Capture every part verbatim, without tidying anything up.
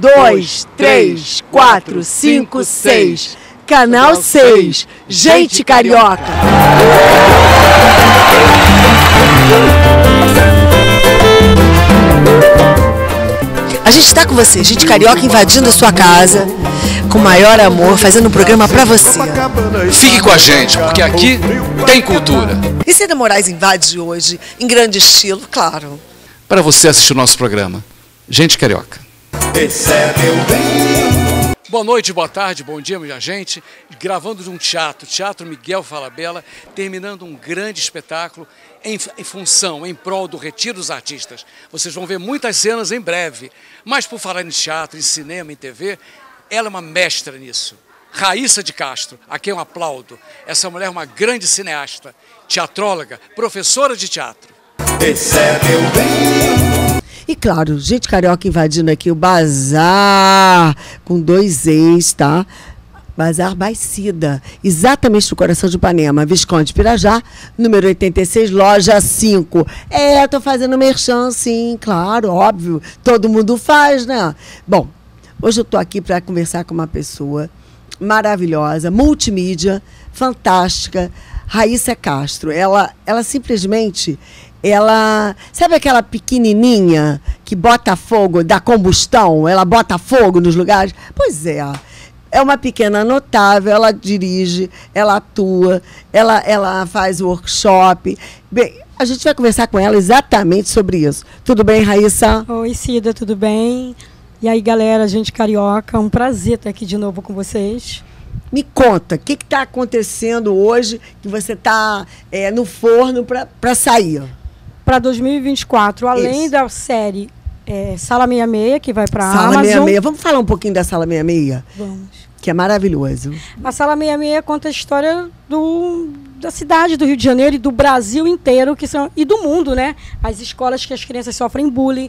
dois, três, quatro, cinco, seis. Canal seis, Gente Carioca. A gente está com você, Gente Carioca, invadindo a sua casa com o maior amor, fazendo um programa para você. Fique com a gente, porque aqui tem cultura. E Cida Moraes invade hoje, em grande estilo, claro. Para você assistir o nosso programa, Gente Carioca. Esse é meu bem. Boa noite, boa tarde, bom dia, minha gente. Gravando de um teatro, Teatro Miguel Falabella, terminando um grande espetáculo em, em função, em prol do Retiro dos Artistas. Vocês vão ver muitas cenas em breve. Mas por falar em teatro, em cinema, em T V, ela é uma mestra nisso. Raíssa de Castro, a quem eu aplaudo. Essa mulher é uma grande cineasta, teatróloga, professora de teatro. Esse é meu bem. E claro, Gente Carioca invadindo aqui o Bazar, com dois ex, tá? Bazar by Cida, exatamente no coração de Ipanema, Visconde Pirajá, número oitenta e seis, loja cinco. É, tô fazendo merchan, sim, claro, óbvio, todo mundo faz, né? Bom, hoje eu tô aqui para conversar com uma pessoa maravilhosa, multimídia, fantástica, Raíssa Castro. Ela, ela simplesmente... Ela, sabe aquela pequenininha que bota fogo, dá combustão, ela bota fogo nos lugares? Pois é, é uma pequena notável, ela dirige, ela atua, ela, ela faz workshop. Bem, a gente vai conversar com ela exatamente sobre isso. Tudo bem, Raíssa? Oi, Cida, tudo bem? E aí, galera, Gente Carioca, um prazer estar aqui de novo com vocês. Me conta, o que está acontecendo hoje que você está é, no forno para sair? Para dois mil e vinte e quatro, além Isso. da série é, Sala sessenta e seis, que vai para a Amazon. Sala sessenta e seis, vamos falar um pouquinho da Sala sessenta e seis? Vamos. Que é maravilhoso. A Sala sessenta e seis conta a história do, da cidade do Rio de Janeiro e do Brasil inteiro, que são, e do mundo, né? As escolas que as crianças sofrem bullying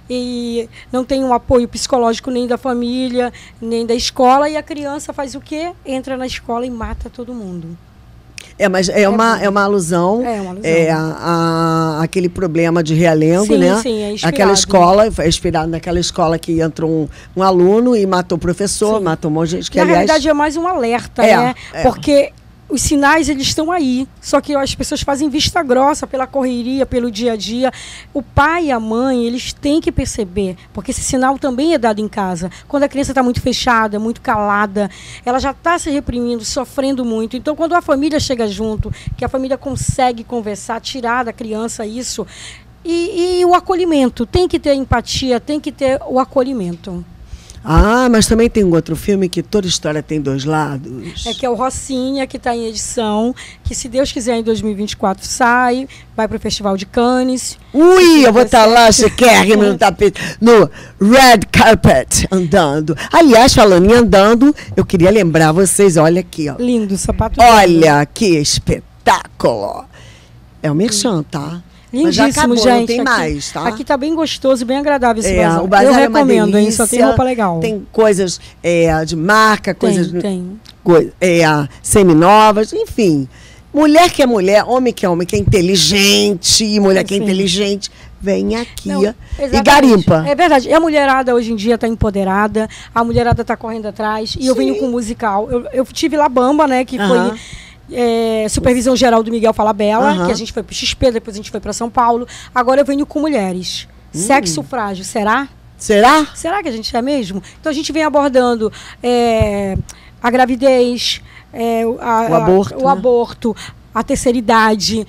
e não tem um apoio psicológico nem da família, nem da escola, e a criança faz o quê? Entra na escola e mata todo mundo. É, mas é, é, uma, é uma alusão, é uma alusão. É, a, a, aquele problema de Realengo, sim, né? Sim, é inspirado. Aquela escola, é inspirado naquela escola que entrou um, um aluno e matou o professor, sim. matou um monte de gente. Que, Na aliás, realidade é mais um alerta, é, né? É. Porque os sinais, eles estão aí, só que as pessoas fazem vista grossa pela correria, pelo dia a dia. O pai e a mãe, eles têm que perceber, porque esse sinal também é dado em casa. Quando a criança está muito fechada, muito calada, ela já está se reprimindo, sofrendo muito. Então, quando a família chega junto, que a família consegue conversar, tirar da criança isso, e, e o acolhimento, tem que ter empatia, tem que ter o acolhimento. Ah, mas também tem um outro filme que toda história tem dois lados. É que é o Rocinha, que está em edição, que se Deus quiser em dois mil e vinte e quatro sai, vai para o Festival de Cannes. Ui, eu vou estar tá lá, chiquérrimo, no tapete, no red carpet, andando. Aliás, falando em andando, eu queria lembrar vocês, olha aqui, ó. Lindo, sapato. Olha lindo. Que espetáculo. É o merchan, tá? Lindíssimo, mas já acabou, gente. Não tem aqui, mais, tá? Aqui tá bem gostoso, bem agradável esse é, bazar. O bazar eu é recomendo, uma hein? Só tem roupa legal. Tem coisas é, de marca, coisas tem, tem. Co é, seminovas, enfim. Mulher que é mulher, homem que é homem, que é inteligente, mulher que é Sim. inteligente, vem aqui Não, e garimpa. É verdade. E a mulherada hoje em dia está empoderada, a mulherada está correndo atrás. E Sim. eu venho com musical. Eu, eu tive La Bamba, né? Que uh-huh. foi... É, supervisão geral do Miguel Falabella, uhum. que a gente foi para o X P, depois a gente foi para São Paulo. Agora eu venho com mulheres. Hum. Sexo frágil, será? Será? Será que a gente é mesmo? Então a gente vem abordando é, a gravidez, é, a, o, aborto, a, o né? aborto, a terceira idade,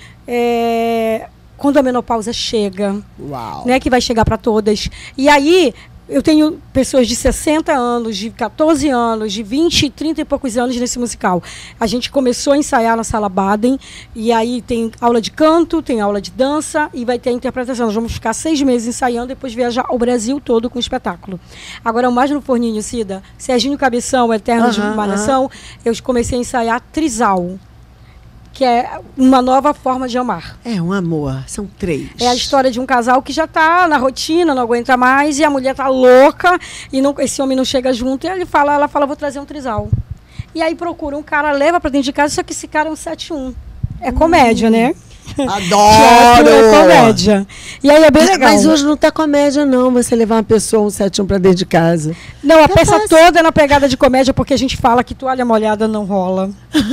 é, quando a menopausa chega, Uau. Né, que vai chegar para todas. E aí... Eu tenho pessoas de sessenta anos, de quatorze anos, de vinte, trinta e poucos anos nesse musical. A gente começou a ensaiar na Sala Baden, e aí tem aula de canto, tem aula de dança, e vai ter a interpretação. Nós vamos ficar seis meses ensaiando, depois viajar o Brasil todo com o espetáculo. Agora, mais no forninho, Cida, Serginho Cabeção, Eterno uhum, de Malhação, uhum. eu comecei a ensaiar Trisal, que é uma nova forma de amar. É um amor, são três. É a história de um casal que já está na rotina, não aguenta mais, e a mulher está louca, e não, esse homem não chega junto, e ele fala, ela fala, vou trazer um trisal. E aí procura um cara, leva para dentro de casa, só que esse cara é um sete um. É comédia, hum. né? Adoro! É comédia. E aí é bem legal. Mas hoje não tá comédia, não. Você levar uma pessoa, um sete um pra dentro de casa. Não, a tá peça fácil. Toda é na pegada de comédia, porque a gente fala que toalha molhada não rola.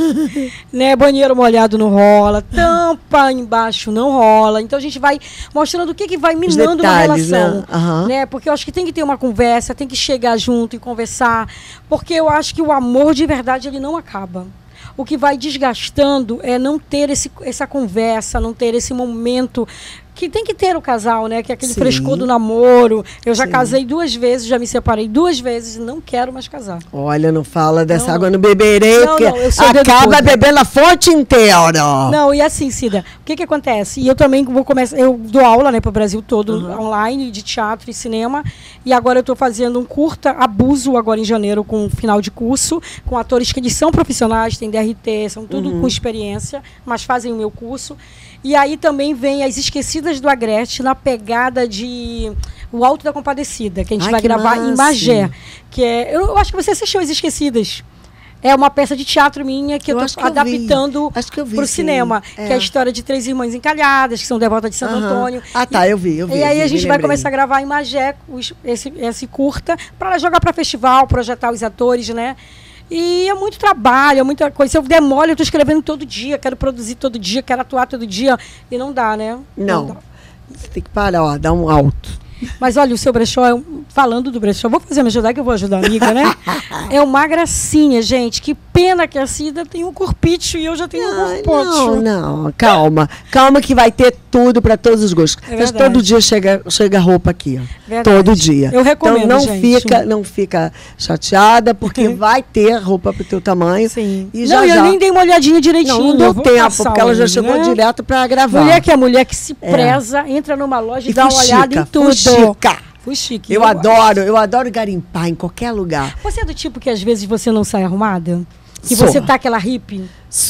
Né? Banheiro molhado não rola. Tampa embaixo não rola. Então a gente vai mostrando o que, que vai minando detalhes, uma relação. Né? Uhum. Né? Porque eu acho que tem que ter uma conversa, tem que chegar junto e conversar. Porque eu acho que o amor de verdade ele não acaba. O que vai desgastando é não ter esse, essa conversa, não ter esse momento que tem que ter o casal, né? Que é aquele Sim. frescor do namoro. Eu já Sim. casei duas vezes, já me separei duas vezes e não quero mais casar. Olha, não fala dessa não, água no beberei, não, porque não, acaba bebendo a fonte inteira. Não, e assim, Cida, o que que acontece? E eu também vou começar, eu dou aula, né, para o Brasil todo, uhum. online, de teatro e cinema, e agora eu estou fazendo um curta, Abuso, agora em janeiro, com um final de curso, com atores que eles são profissionais, têm D R T, são tudo uhum. com experiência, mas fazem o meu curso. E aí também vem As Esquecidas do Agreste, na pegada de O Alto da Compadecida, que a gente Ai, vai gravar massa. Em Magé. Que é, eu, eu acho que você assistiu As Esquecidas. É uma peça de teatro minha que eu estou adaptando para o cinema. É. Que é a história de três irmãs encalhadas, que são devotas de Santo uhum. Antônio. Ah, tá, eu vi, eu vi. E aí vi, a gente vai começar a gravar em Magé esse, esse curta, para jogar para festival, projetar os atores, né? E é muito trabalho, é muita coisa. Se eu demole, eu estou escrevendo todo dia, quero produzir todo dia, quero atuar todo dia. E não dá, né? Não. não dá. Você tem que parar, ó, dar um alto. Mas olha, o seu brechó, é um, falando do brechó, vou fazer me ajudar que eu vou ajudar a amiga, né? É uma gracinha, gente. Que pena que a Cida tem um corpite e eu já tenho um corpote. Não, não, calma. Calma que vai ter tudo para todos os gostos. É Mas todo dia chega, chega roupa aqui, ó. Verdade. Todo dia. Eu recomendo, então não gente. fica, não fica chateada, porque vai ter roupa pro teu tamanho. Sim. E já, não, já... eu nem dei uma olhadinha direitinho. Não, não deu tempo, porque ela já chegou né? direto para gravar. Mulher que é mulher que se preza, é. entra numa loja e, e dá uma olhada em tudo. Chica. Fui chique. Eu, eu adoro, eu adoro garimpar em qualquer lugar. Você é do tipo que às vezes você não sai arrumada? Que sou. Você tá aquela hippie?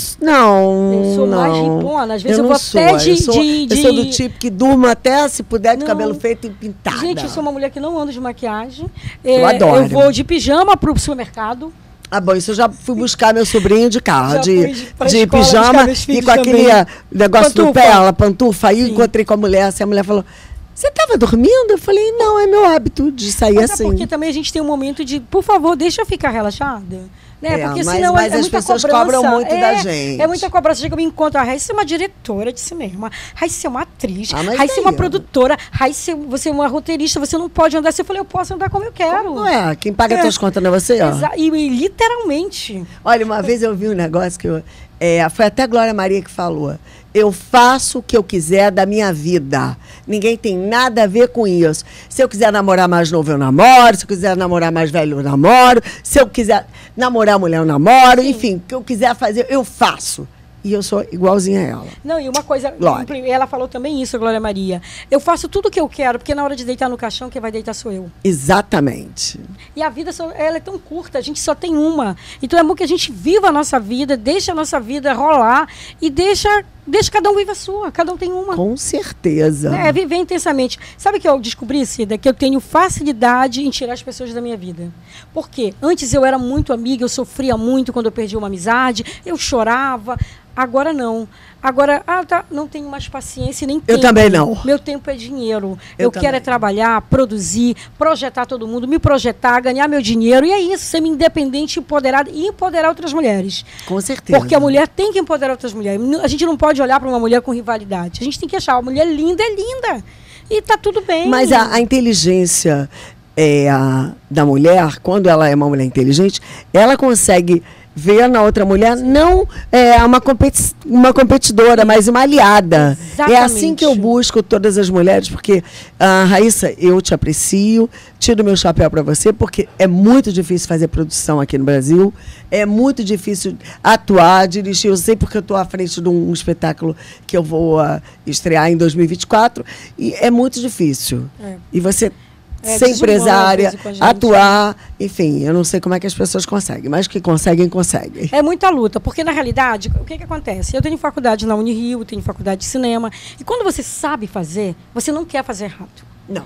Não, Eu sou não. mais ripona. Às vezes eu, eu vou sou. até de, eu sou, de, de... Eu sou do tipo que durmo até, se puder, de não. cabelo feito e pintado. Gente, eu sou uma mulher que não anda de maquiagem. Eu é, adoro. Eu vou de pijama pro supermercado. Ah, bom, isso eu já fui buscar meu sobrinho de carro, já de, de, de pijama e com aquele também. negócio pantufa. do pé, ela pantufa. Aí Sim. encontrei com a mulher, assim, a mulher falou... Você estava dormindo? Eu falei, não, é meu hábito de sair mas assim. É porque também a gente tem um momento de, por favor, deixa eu ficar relaxada. Né? É, porque mas, senão mas é, é as muita pessoas cobrança. cobram muito é, da gente. É muita cobrança. Chega, eu me encontro, a Raíssa é uma diretora de cinema, Raíssa é uma atriz, ah, Raíssa é uma produtora, Raíssa, você é uma roteirista, você não pode andar assim. Eu falei, eu posso andar como eu quero. Não é, quem paga é. as tuas contas não é você, ó. Exa e, e literalmente. Olha, uma vez eu vi um negócio que eu, é, foi até a Glória Maria que falou. Eu faço o que eu quiser da minha vida. Ninguém tem nada a ver com isso. Se eu quiser namorar mais novo, eu namoro. Se eu quiser namorar mais velho, eu namoro. Se eu quiser namorar mulher, eu namoro. Sim. Enfim, o que eu quiser fazer, eu faço. E eu sou igualzinha a ela. Não, e uma coisa, Glória. Ela falou também isso, a Glória Maria. Eu faço tudo o que eu quero, porque na hora de deitar no caixão, quem vai deitar sou eu. Exatamente. E a vida, só, ela é tão curta, a gente só tem uma. Então é bom que a gente viva a nossa vida, deixa a nossa vida rolar e deixa, deixa cada um viva a sua, cada um tem uma. Com certeza. É, viver intensamente. Sabe o que eu descobri, Cida? Que eu tenho facilidade em tirar as pessoas da minha vida. Por quê? Antes eu era muito amiga, eu sofria muito quando eu perdi uma amizade, eu chorava. Agora não. Agora, ah, tá, não tenho mais paciência nem tempo. Eu também não. Meu tempo é dinheiro. Eu, eu também. quero é trabalhar, produzir, projetar todo mundo, me projetar, ganhar meu dinheiro. E é isso, ser independente, empoderada e empoderar outras mulheres. Com certeza. Porque a mulher tem que empoderar outras mulheres. A gente não pode olhar para uma mulher com rivalidade. A gente tem que achar, a mulher linda é linda. E tá tudo bem. Mas a, a inteligência é, a, da mulher, quando ela é uma mulher inteligente, ela consegue ver na outra mulher não é uma, competi uma competidora, mas uma aliada. Exatamente. É assim que eu busco todas as mulheres, porque, ah, Raíssa, eu te aprecio, tiro meu chapéu para você, porque é muito difícil fazer produção aqui no Brasil, é muito difícil atuar, dirigir. Eu sei porque eu estou à frente de um, um espetáculo que eu vou uh, estrear em dois mil e vinte e quatro, e é muito difícil. É. E você... É, ser empresária, atuar, enfim, eu não sei como é que as pessoas conseguem, mas que conseguem, conseguem. É muita luta, porque na realidade, o que que acontece? Eu tenho faculdade na Unirio, tenho faculdade de cinema, e quando você sabe fazer, você não quer fazer errado. Não.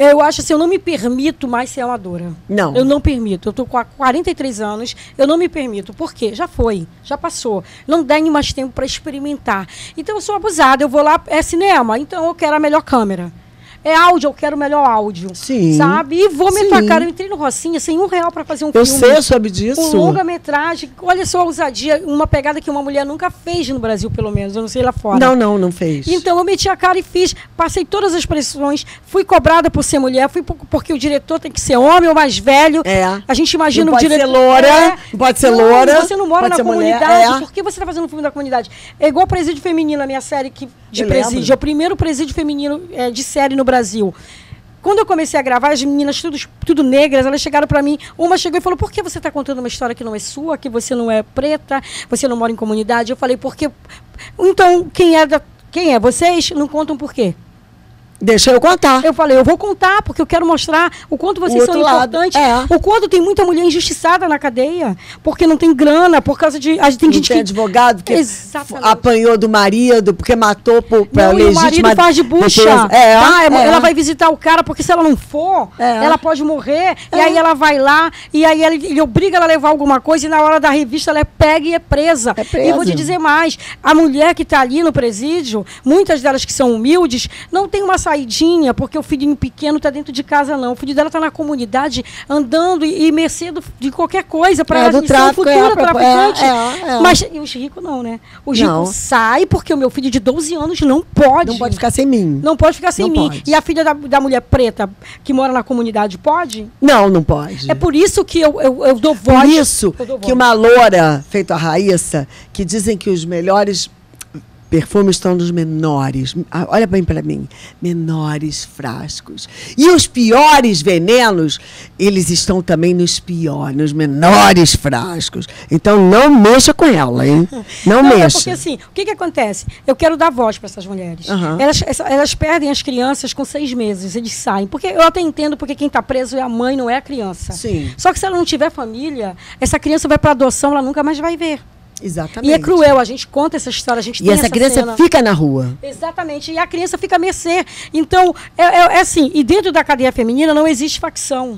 Eu acho assim, eu não me permito mais ser amadora. Não. Eu não permito. Eu tô com quarenta e três anos, eu não me permito. Por quê? Já foi, já passou. Não tem mais tempo para experimentar. Então eu sou abusada, eu vou lá, é cinema, então eu quero a melhor câmera. É áudio, eu quero o melhor áudio. Sim. Sabe? E vou Sim. me tocar. Eu entrei no Rocinha sem um real para fazer um eu filme. Eu sei, eu soube disso. Um longa-metragem. Olha só a ousadia, uma pegada que uma mulher nunca fez no Brasil, pelo menos. Eu não sei lá fora. Não, não, não fez. Então eu meti a cara e fiz. Passei todas as pressões. Fui cobrada por ser mulher. Fui por, porque o diretor tem que ser homem ou mais velho. É. A gente imagina não o pode diretor. Ser loura, é. Não pode ser não, loura. Você não mora na comunidade. Mulher, é. Por que você está fazendo um filme da comunidade? É igual Presídio Feminino, a minha série que, de eu presídio. lembro. É o primeiro presídio feminino é, de série no Brasil. Quando eu comecei a gravar, as meninas tudo, tudo negras, elas chegaram para mim, uma chegou e falou, por que você está contando uma história que não é sua, que você não é preta, você não mora em comunidade? Eu falei, porque... Então, quem é, da, quem é? Vocês não contam por quê? Deixa eu contar. Eu falei, eu vou contar, porque eu quero mostrar o quanto vocês são importantes. É. O quanto tem muita mulher injustiçada na cadeia, porque não tem grana, por causa de... A gente tem não gente tem que... advogado que Exatamente. apanhou do marido, porque matou por, pra não, e o marido faz de bucha. É, tá? é. Ela vai visitar o cara, porque se ela não for, é. ela pode morrer. É. E aí ela vai lá, e aí ele, ele obriga ela a levar alguma coisa, e na hora da revista ela é pega e é presa. É presa. E eu vou te dizer mais, a mulher que está ali no presídio, muitas delas que são humildes, não tem uma saidinha, porque o filhinho pequeno está dentro de casa, não. O filho dela está na comunidade, andando e, e mercê do, de qualquer coisa, para é, ela ser um futuro é, traficante. É, é, é. Mas e os ricos não, né? Os ricos saem porque o meu filho de doze anos não pode. Não pode ficar sem mim. Não pode ficar sem não mim. Pode. E a filha da, da mulher preta que mora na comunidade pode? Não, não pode. É por isso que eu, eu, eu dou voz. Por isso dou que voz. Uma loura, feito a Raíssa, que dizem que os melhores perfumes estão nos menores. Olha bem para mim. Menores frascos. E os piores venenos, eles estão também nos piores, nos menores frascos. Então não mexa com ela, hein? Não, não mexa. É porque assim, o que que acontece? Eu quero dar voz para essas mulheres. Uhum. Elas, elas perdem as crianças com seis meses, eles saem. Porque eu até entendo porque quem está preso é a mãe, não é a criança. Sim. Só que se ela não tiver família, essa criança vai para adoção, ela nunca mais vai ver. Exatamente. E é cruel, a gente conta essa história, a gente e tem essa, essa criança cena. Fica na rua. Exatamente, e a criança fica a mercê. Então, é, é, é assim, e dentro da cadeia feminina não existe facção.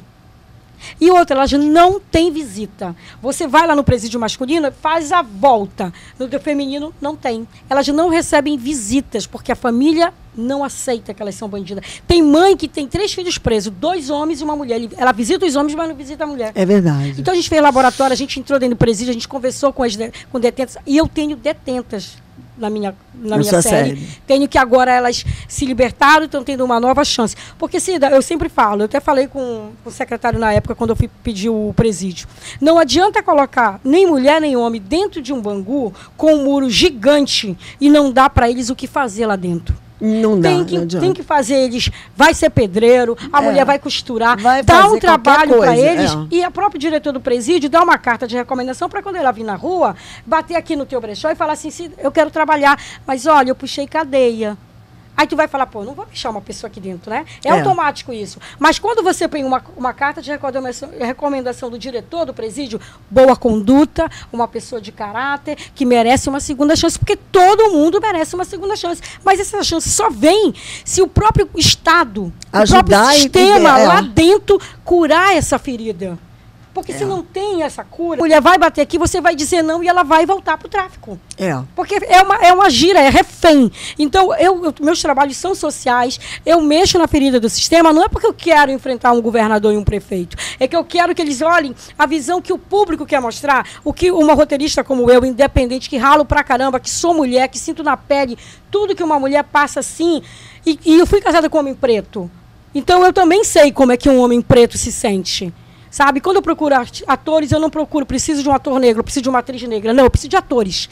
E outra, elas não têm visita. Você vai lá no presídio masculino, faz a volta. No do feminino, não tem. Elas não recebem visitas, porque a família não aceita que elas são bandidas. Tem mãe que tem três filhos presos, dois homens e uma mulher. Ela visita os homens, mas não visita a mulher. É verdade. Então a gente fez laboratório, a gente entrou dentro do presídio, a gente conversou com as de, com detentas, e eu tenho detentas na minha, na minha série. série. Tenho que agora elas se libertaram e estão tendo uma nova chance. Porque, Cida, eu sempre falo, eu até falei com, com o secretário na época, quando eu fui pedir o presídio. Não adianta colocar nem mulher nem homem dentro de um bangu com um muro gigante e não dá para eles o que fazer lá dentro. Não dá, tem que, não tem que fazer eles, vai ser pedreiro, a é. mulher vai costurar, vai dá um trabalho para eles, é. e a própria diretor do presídio dá uma carta de recomendação para quando ela vir na rua, bater aqui no teu brechó e falar assim, eu quero trabalhar, mas olha, eu puxei cadeia. Aí tu vai falar, pô, não vou deixar uma pessoa aqui dentro, né? É, é. automático isso. Mas quando você tem uma, uma carta de recomendação, recomendação do diretor do presídio, boa conduta, uma pessoa de caráter, que merece uma segunda chance, porque todo mundo merece uma segunda chance. Mas essa chance só vem se o próprio Estado, ajudar, o próprio sistema é. lá dentro curar essa ferida. Porque é. se não tem essa cura, a mulher vai bater aqui, você vai dizer não e ela vai voltar para o tráfico. É. Porque é uma, é uma gira, é refém. Então, eu, eu, meus trabalhos são sociais, eu mexo na ferida do sistema, não é porque eu quero enfrentar um governador e um prefeito. É que eu quero que eles olhem a visão que o público quer mostrar, o que uma roteirista como eu, independente, que ralo pra caramba, que sou mulher, que sinto na pele tudo que uma mulher passa assim. E, e eu fui casada com um homem preto. Então, eu também sei como é que um homem preto se sente. Sabe, quando eu procuro atores, eu não procuro, preciso de um ator negro, eu preciso de uma atriz negra. Não, eu preciso de atores.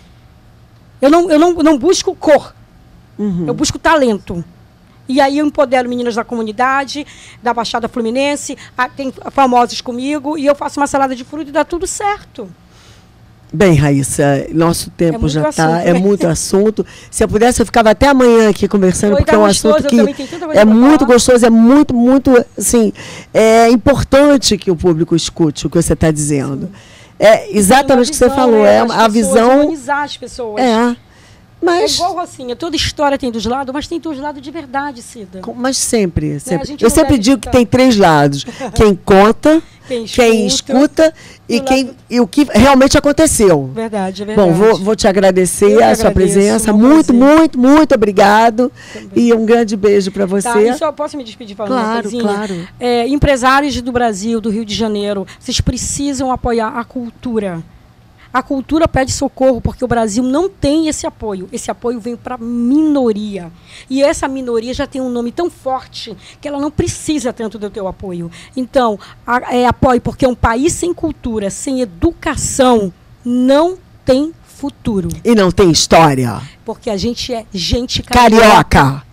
Eu não, eu não, eu não busco cor, uhum. eu busco talento. E aí eu empodero meninas da comunidade, da Baixada Fluminense, a, tem famosos comigo, e eu faço uma salada de fruta e dá tudo certo. Bem, Raíssa, nosso tempo é já está, assunto, é né? muito assunto. Se eu pudesse, eu ficava até amanhã aqui conversando, Foi, porque é um gostoso, assunto que é muito falar. gostoso, é muito, muito, assim, é importante que o público escute o que você está dizendo. É exatamente o que você falou, né, é a visão... humanizar as pessoas. É, Mas... É igual Rocinha, toda história tem dois lados, mas tem dois lados de verdade, Cida. Mas sempre. sempre. Né? Eu sempre digo escutar. que tem três lados. Quem conta, quem escuta, quem escuta e, quem, lado... e o que realmente aconteceu. Verdade, é verdade. Bom, vou, vou te agradecer Eu a agradeço, sua presença. Um muito, muito, muito obrigado. Também. E um grande beijo para você. Tá, e só posso me despedir falando claro, uma coisinha? Claro, é, empresários do Brasil, do Rio de Janeiro, vocês precisam apoiar a cultura. A cultura pede socorro porque o Brasil não tem esse apoio. Esse apoio vem para a minoria. E essa minoria já tem um nome tão forte que ela não precisa tanto do teu apoio. Então, a, é apoio porque um país sem cultura, sem educação, não tem futuro. E não tem história. Porque a gente é gente carioca. Carioca.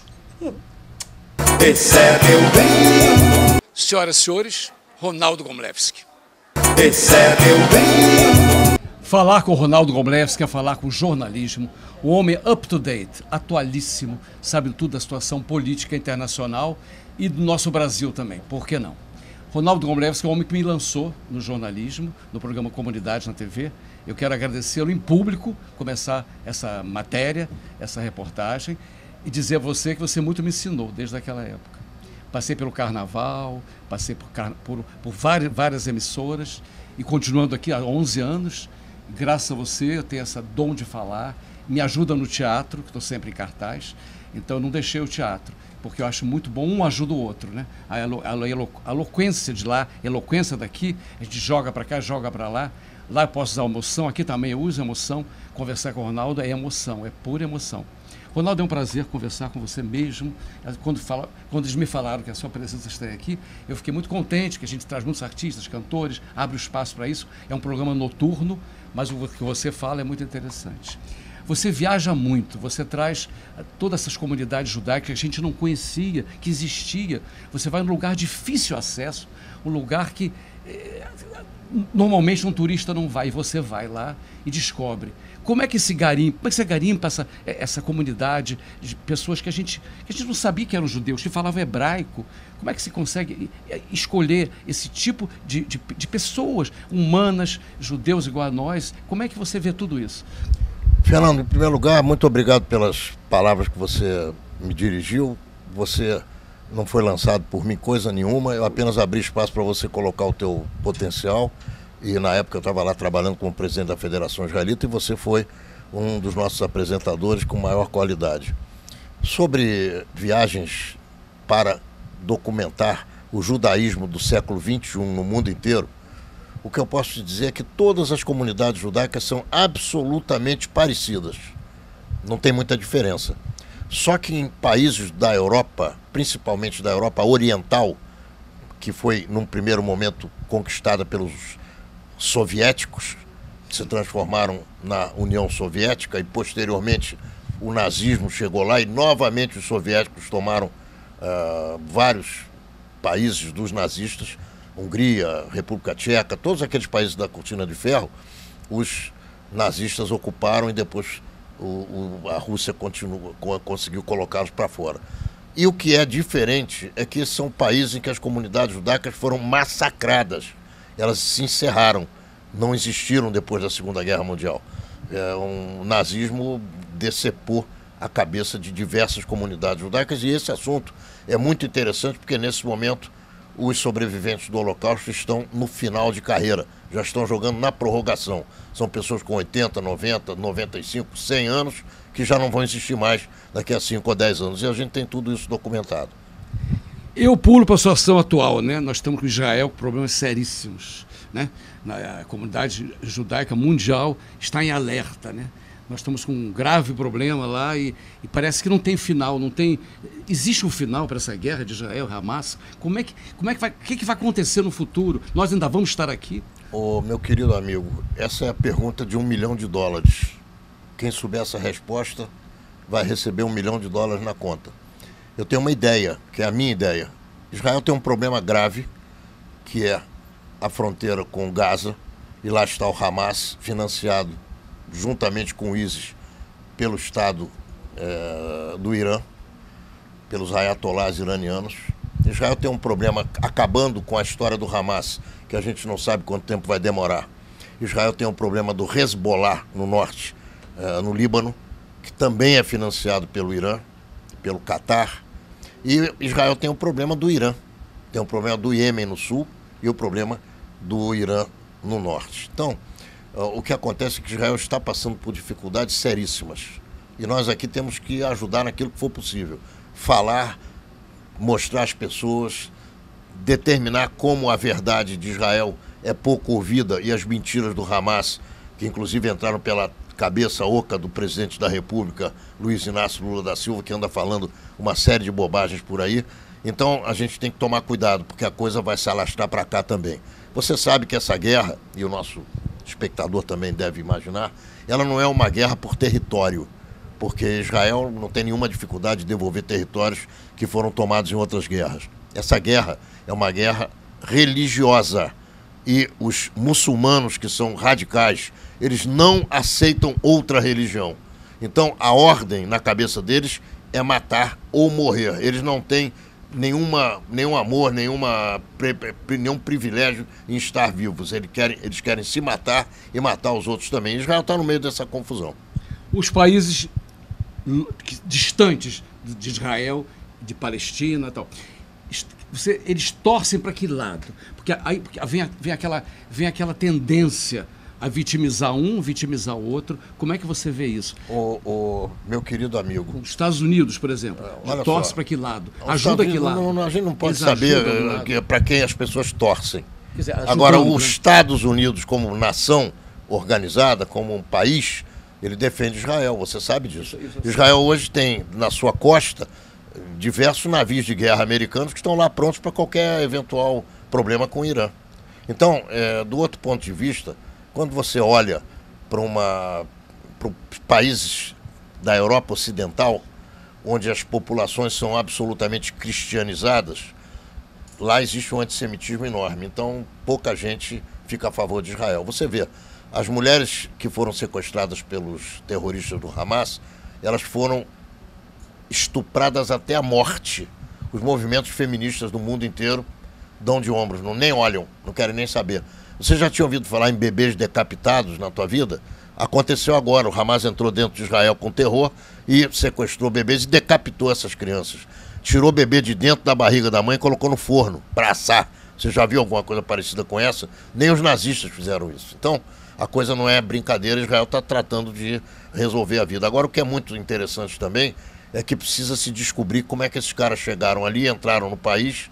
Esse é meu bem. Senhoras e senhores, Ronaldo Gomlewski. Esse é meu bem. Falar com o Ronaldo Gomlewski é falar com jornalismo, um homem up-to-date, atualíssimo, sabe tudo da situação política internacional e do nosso Brasil também, por que não? Ronaldo Gomlewski é um homem que me lançou no jornalismo, no programa Comunidade na T V. Eu quero agradecê-lo em público, começar essa matéria, essa reportagem, e dizer a você que você muito me ensinou desde aquela época. Passei pelo Carnaval, passei por, por, por várias, várias emissoras e continuando aqui há onze anos, graças a você eu tenho essa dom de falar, me ajuda no teatro, que estou sempre em cartaz, então eu não deixei o teatro, porque eu acho muito bom, um ajuda o outro, né? A, elo, a, elo, a eloquência de lá, a eloquência daqui, a gente joga para cá, joga para lá, lá eu posso usar emoção, aqui também eu uso emoção, conversar com o Ronaldo é emoção, é pura emoção. Ronaldo, é um prazer conversar com você mesmo. Quando, fala, quando eles me falaram que a sua presença está aqui, eu fiquei muito contente, que a gente traz muitos artistas, cantores, abre o espaço para isso. É um programa noturno, mas o que você fala é muito interessante. Você viaja muito, você traz todas essas comunidades judaicas que a gente não conhecia, que existia. Você vai num lugar de difícil acesso, um lugar que é, normalmente um turista não vai, e você vai lá e descobre. Como é que esse garimpo, como é que você garimpa essa, essa comunidade de pessoas que a, gente, que a gente não sabia que eram judeus, que falavam hebraico? Como é que se consegue escolher esse tipo de, de, de pessoas humanas, judeus igual a nós? Como é que você vê tudo isso? Fernando, em primeiro lugar, muito obrigado pelas palavras que você me dirigiu. Você não foi lançado por mim coisa nenhuma, eu apenas abri espaço para você colocar o teu potencial. E na época eu estava lá trabalhando como presidente da Federação Israelita e você foi um dos nossos apresentadores com maior qualidade. Sobre viagens para documentar o judaísmo do século vinte e um no mundo inteiro, o que eu posso te dizer é que todas as comunidades judaicas são absolutamente parecidas. Não tem muita diferença. Só que em países da Europa, principalmente da Europa Oriental, que foi num primeiro momento conquistada pelos soviéticos, que se transformaram na União Soviética, e posteriormente o nazismo chegou lá e novamente os soviéticos tomaram uh, vários países dos nazistas, Hungria, República Tcheca, todos aqueles países da Cortina de Ferro, os nazistas ocuparam e depois o, o, a Rússia continua, conseguiu colocá-los para fora. E o que é diferente é que esses são países em que as comunidades judaicas foram massacradas. Elas se encerraram, não existiram depois da Segunda Guerra Mundial. É, um nazismo decepou a cabeça de diversas comunidades judaicas e esse assunto é muito interessante porque nesse momento os sobreviventes do Holocausto estão no final de carreira, já estão jogando na prorrogação. São pessoas com oitenta, noventa, noventa e cinco, cem anos que já não vão existir mais daqui a cinco ou dez anos e a gente tem tudo isso documentado. Eu pulo para a situação atual, né? Nós estamos com Israel com problemas seríssimos, né? A comunidade judaica mundial está em alerta, né? Nós estamos com um grave problema lá e, e parece que não tem final, não tem... Existe um final para essa guerra de Israel, Hamas? Como é que, como é que vai, o que, que vai acontecer no futuro? Nós ainda vamos estar aqui? Ô, meu querido amigo, essa é a pergunta de um milhão de dólares. Quem souber essa resposta vai receber um milhão de dólares na conta. Eu tenho uma ideia, que é a minha ideia. Israel tem um problema grave, que é a fronteira com Gaza, e lá está o Hamas, financiado juntamente com o ISIS pelo Estado é, do Irã, pelos ayatolás iranianos. Israel tem um problema acabando com a história do Hamas, que a gente não sabe quanto tempo vai demorar. Israel tem um problema do Hezbollah no norte, é, no Líbano, que também é financiado pelo Irã, pelo Catar. E Israel tem um problema do Irã, tem um problema do Iêmen no sul e o problema do Irã no norte. Então, o que acontece é que Israel está passando por dificuldades seríssimas. E nós aqui temos que ajudar naquilo que for possível. Falar, mostrar às pessoas, determinar como a verdade de Israel é pouco ouvida e as mentiras do Hamas, que inclusive entraram pela cabeça oca do presidente da República, Luiz Inácio Lula da Silva, que anda falando uma série de bobagens por aí. Então a gente tem que tomar cuidado, porque a coisa vai se alastrar para cá também. Você sabe que essa guerra, e o nosso espectador também deve imaginar, ela não é uma guerra por território, porque Israel não tem nenhuma dificuldade de devolver territórios que foram tomados em outras guerras. Essa guerra é uma guerra religiosa. E os muçulmanos, que são radicais, eles não aceitam outra religião. Então, a ordem na cabeça deles é matar ou morrer. Eles não têm nenhuma, nenhum amor, nenhuma, nenhum privilégio em estar vivos. Eles querem, eles querem se matar e matar os outros também. Israel está no meio dessa confusão. Os países distantes de Israel, de Palestina e tal... Você, eles torcem para que lado? Porque aí porque vem, vem, aquela, vem aquela tendência a vitimizar um, vitimizar o outro. Como é que você vê isso? O, o meu querido amigo. Os Estados Unidos, por exemplo, é, torce para que lado? Ajuda que lado? Não, não, a gente não pode eles saber para quem as pessoas torcem. Quer dizer, ajudando, agora, os né? Estados Unidos, como nação organizada, como um país, ele defende Israel, você sabe disso. Isso, isso, Israel hoje tem na sua costa diversos navios de guerra americanos que estão lá prontos para qualquer eventual problema com o Irã. Então, é, do outro ponto de vista, quando você olha para uma para os países da Europa Ocidental, onde as populações são absolutamente cristianizadas, lá existe um antissemitismo enorme. Então, pouca gente fica a favor de Israel. Você vê, as mulheres que foram sequestradas pelos terroristas do Hamas, elas foram estupradas até a morte. Os movimentos feministas do mundo inteiro dão de ombros, não, nem olham, não querem nem saber. Você já tinha ouvido falar em bebês decapitados na tua vida? Aconteceu agora, o Hamas entrou dentro de Israel com terror e sequestrou bebês e decapitou essas crianças. Tirou o bebê de dentro da barriga da mãe e colocou no forno para assar. Você já viu alguma coisa parecida com essa? Nem os nazistas fizeram isso. Então, a coisa não é brincadeira, Israel está tratando de resolver a vida. Agora, o que é muito interessante também é que precisa se descobrir como é que esses caras chegaram ali e entraram no país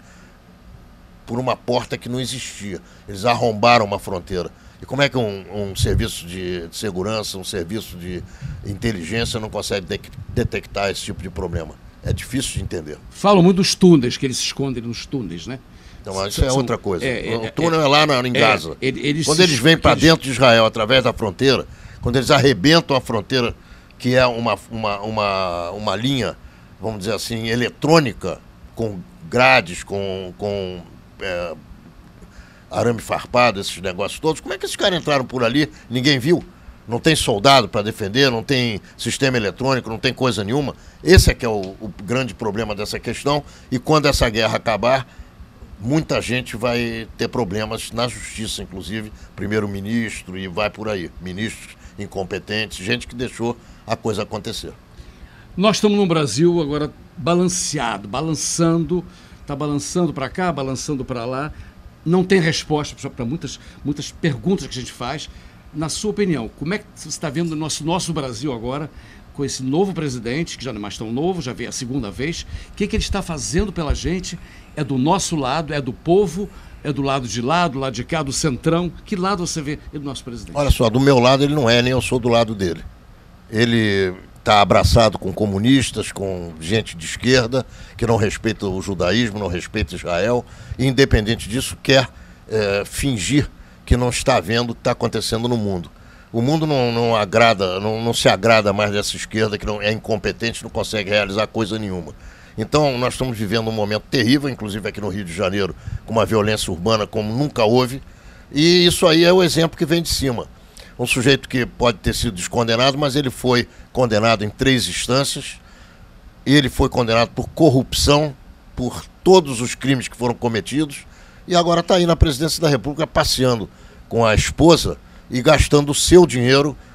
por uma porta que não existia. Eles arrombaram uma fronteira. E como é que um, um serviço de segurança, um serviço de inteligência não consegue de detectar esse tipo de problema? É difícil de entender. Falam muito dos túneis, que eles se escondem nos túneis, né? Então, isso é São, outra coisa. É, é, o túnel é, é lá na, em Gaza. É, eles quando eles vêm para dentro de Israel através da fronteira, quando eles arrebentam a fronteira, que é uma, uma, uma, uma linha, vamos dizer assim, eletrônica, com grades, com, com é, arame farpado, esses negócios todos. Como é que esses caras entraram por ali? Ninguém viu? Não tem soldado para defender, não tem sistema eletrônico, não tem coisa nenhuma. Esse é que é o, o grande problema dessa questão. E quando essa guerra acabar, muita gente vai ter problemas na justiça, inclusive primeiro-ministro e vai por aí. Ministros incompetentes, gente que deixou a coisa acontecer. Nós estamos no Brasil agora balanceado, balançando, está balançando para cá, balançando para lá. Não tem resposta para muitas, muitas perguntas que a gente faz. Na sua opinião, como é que você está vendo o nosso, nosso Brasil agora, com esse novo presidente, que já não é mais tão novo, já veio a segunda vez? O que, que ele está fazendo pela gente? É do nosso lado, é do povo, é do lado de lá, do lado de cá, do centrão? Que lado você vê do nosso presidente? Olha só, do meu lado ele não é, nem eu sou do lado dele. Ele está abraçado com comunistas, com gente de esquerda, que não respeita o judaísmo, não respeita Israel, e independente disso quer é, fingir que não está vendo o que está acontecendo no mundo. O mundo não, não agrada, não, não se agrada mais dessa esquerda, que não, é incompetente, não consegue realizar coisa nenhuma. Então nós estamos vivendo um momento terrível, inclusive aqui no Rio de Janeiro, com uma violência urbana como nunca houve, e isso aí é o exemplo que vem de cima. Um sujeito que pode ter sido descondenado, mas ele foi condenado em três instâncias. Ele foi condenado por corrupção, por todos os crimes que foram cometidos, e agora está aí na presidência da República passeando com a esposa e gastando o seu dinheiro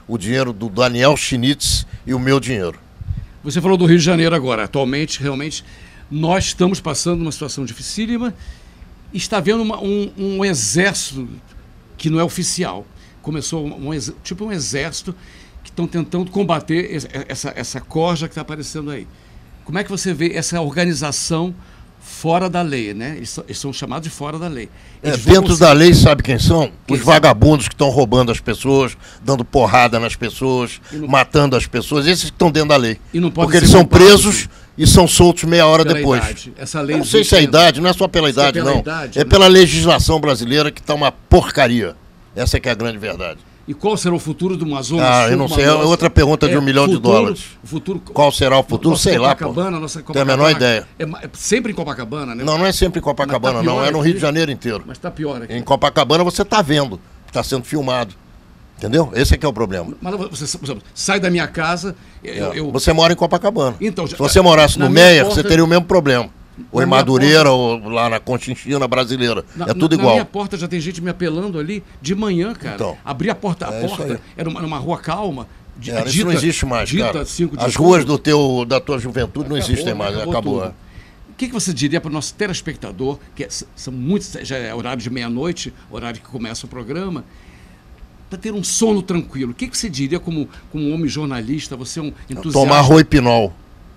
o dinheiro do Daniel Chinitz e o meu dinheiro. Você falou do Rio de Janeiro agora. Atualmente, realmente, nós estamos passando uma situação dificílima e está havendo uma, um, um exército que não é oficial. Começou um, um, tipo um exército que estão tentando combater essa, essa corja que está aparecendo aí. Como é que você vê essa organização fora da lei, né? Eles são, eles são chamados de fora da lei. É, dentro conseguir... da lei, sabe quem são? Quem Os vagabundos que estão roubando as pessoas, dando porrada nas pessoas, não... matando as pessoas, esses que estão dentro da lei. E não pode Porque eles são presos e são soltos meia hora pela depois. Idade. Essa lei não sei se é a idade, não é só pela idade, é pela não. Idade, é né? pela legislação brasileira que está uma porcaria. Essa é que é a grande verdade. E qual será o futuro de uma zona Ah, eu não sei. É outra pergunta de um é, milhão futuro, de dólares. O futuro, qual será o futuro? Sei lá, pô. Nossa Tenho a menor ideia. É, é sempre em Copacabana, né? Não, não é sempre em Copacabana, tá não. É no Rio de Janeiro inteiro. Mas está pior aqui. Em Copacabana você está vendo. Está sendo filmado. Entendeu? Esse é que é o problema. Mas você, por exemplo, sai da minha casa... Eu, é. eu... Você mora em Copacabana. Então, Se você morasse no Meia, porta... você teria o mesmo problema. Ou em Madureira, porta... ou lá na Conchinchina brasileira. Na, é tudo na, igual. Na minha porta já tem gente me apelando ali de manhã, cara. Então, Abri a porta, a é porta era uma, uma rua calma. De, é, dita, isso não existe mais, dita cara. Cinco de As ruas do teu, da tua juventude acabou, não existem mais, acabou. acabou é. O que, que você diria para o nosso telespectador, que é, são muitos, já é horário de meia-noite, horário que começa o programa, para ter um sono tranquilo? O que, que você diria como, como um homem jornalista, você é um entusiasta? Tomar roipinol,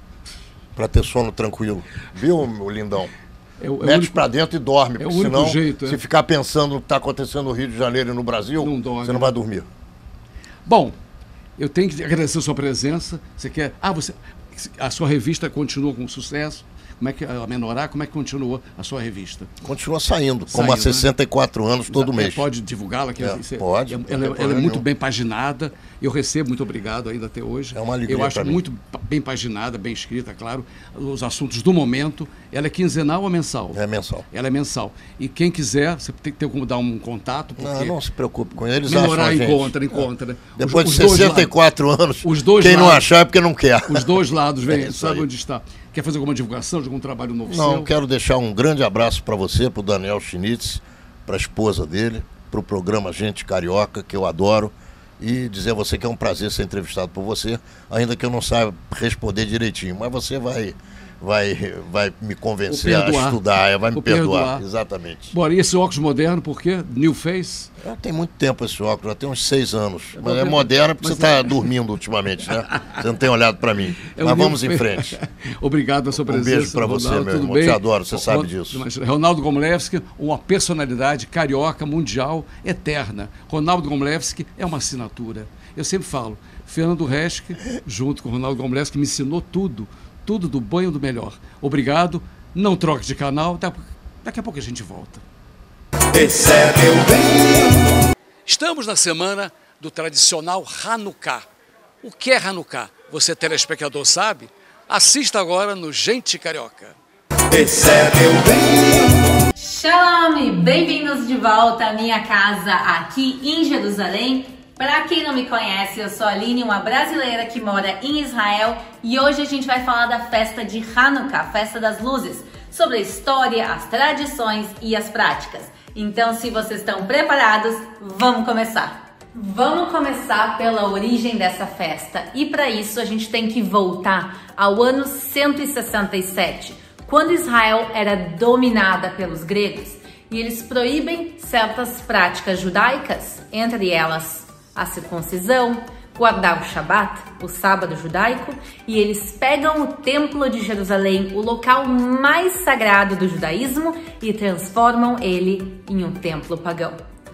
para ter sono tranquilo. Viu, meu lindão? É o, é Mete único, pra dentro e dorme, é porque senão, jeito, é. se ficar pensando no que está acontecendo no Rio de Janeiro e no Brasil, não dorme, você não vai dormir. Bom, eu tenho que agradecer a sua presença. Você quer... Ah, você... a sua revista continua com sucesso? Como é que a Menorá, como é que continua a sua revista? Continua saindo, como há sessenta e quatro né? anos todo é, mês. Pode divulgá-la? É, é, pode. Ela, ela, ela é muito bem paginada. Eu recebo, muito obrigado ainda até hoje. É uma alegria. Eu acho pra mim. muito bem paginada, bem escrita, claro. Os assuntos do momento. Ela é quinzenal ou mensal? É mensal. Ela é mensal. E quem quiser, você tem que ter como dar um contato. Porque não, não se preocupe com eles. Menorá encontra, encontra. É. Depois os, de sessenta e quatro anos, os dois quem lados, não achar é porque não quer. Os dois lados, vem, é sabe aí. onde está. Quer fazer alguma divulgação de algum trabalho novo Não, seu? quero deixar um grande abraço para você, para o Daniel Chinitz, para a esposa dele, para o programa Gente Carioca, que eu adoro, e dizer a você que é um prazer ser entrevistado por você, ainda que eu não saiba responder direitinho, mas você vai, vai, vai me convencer a estudar, vai me perdoar. Exatamente. Bom, e esse óculos moderno, por quê? New Face? É, tem muito tempo esse óculos, já tem uns seis anos. Mas é moderno porque mas você está é... dormindo ultimamente, né? Você não tem olhado para mim. É mas vamos em frente. Obrigado pela sua presença. Um beijo para você, meu irmão. Bem? Eu te adoro, você sabe disso. Ronaldo Gomlewski, uma personalidade carioca, mundial, eterna. Ronaldo Gomlewski é uma assinatura. Eu sempre falo, Fernando Reschke, junto com Ronaldo Gomlewski, me ensinou tudo, tudo do bom e do melhor. Obrigado, não troque de canal, daqui a pouco a gente volta. Esse é meu bem. Estamos na semana do tradicional Hanukkah. O que é Hanukkah? Você, telespectador, sabe? Assista agora no Gente Carioca. Esse é meu bem. Shalom, bem-vindos de volta à minha casa aqui em Jerusalém. Para quem não me conhece, eu sou a Aline, uma brasileira que mora em Israel, e hoje a gente vai falar da festa de Hanukkah, festa das luzes, sobre a história, as tradições e as práticas. Então, se vocês estão preparados, vamos começar! Vamos começar pela origem dessa festa, e para isso a gente tem que voltar ao ano cento e sessenta e sete, quando Israel era dominada pelos gregos, e eles proíbem certas práticas judaicas, entre elas a circuncisão, guardar o Shabat, o sábado judaico, e eles pegam o Templo de Jerusalém, o local mais sagrado do judaísmo, e transformam ele em um templo pagão.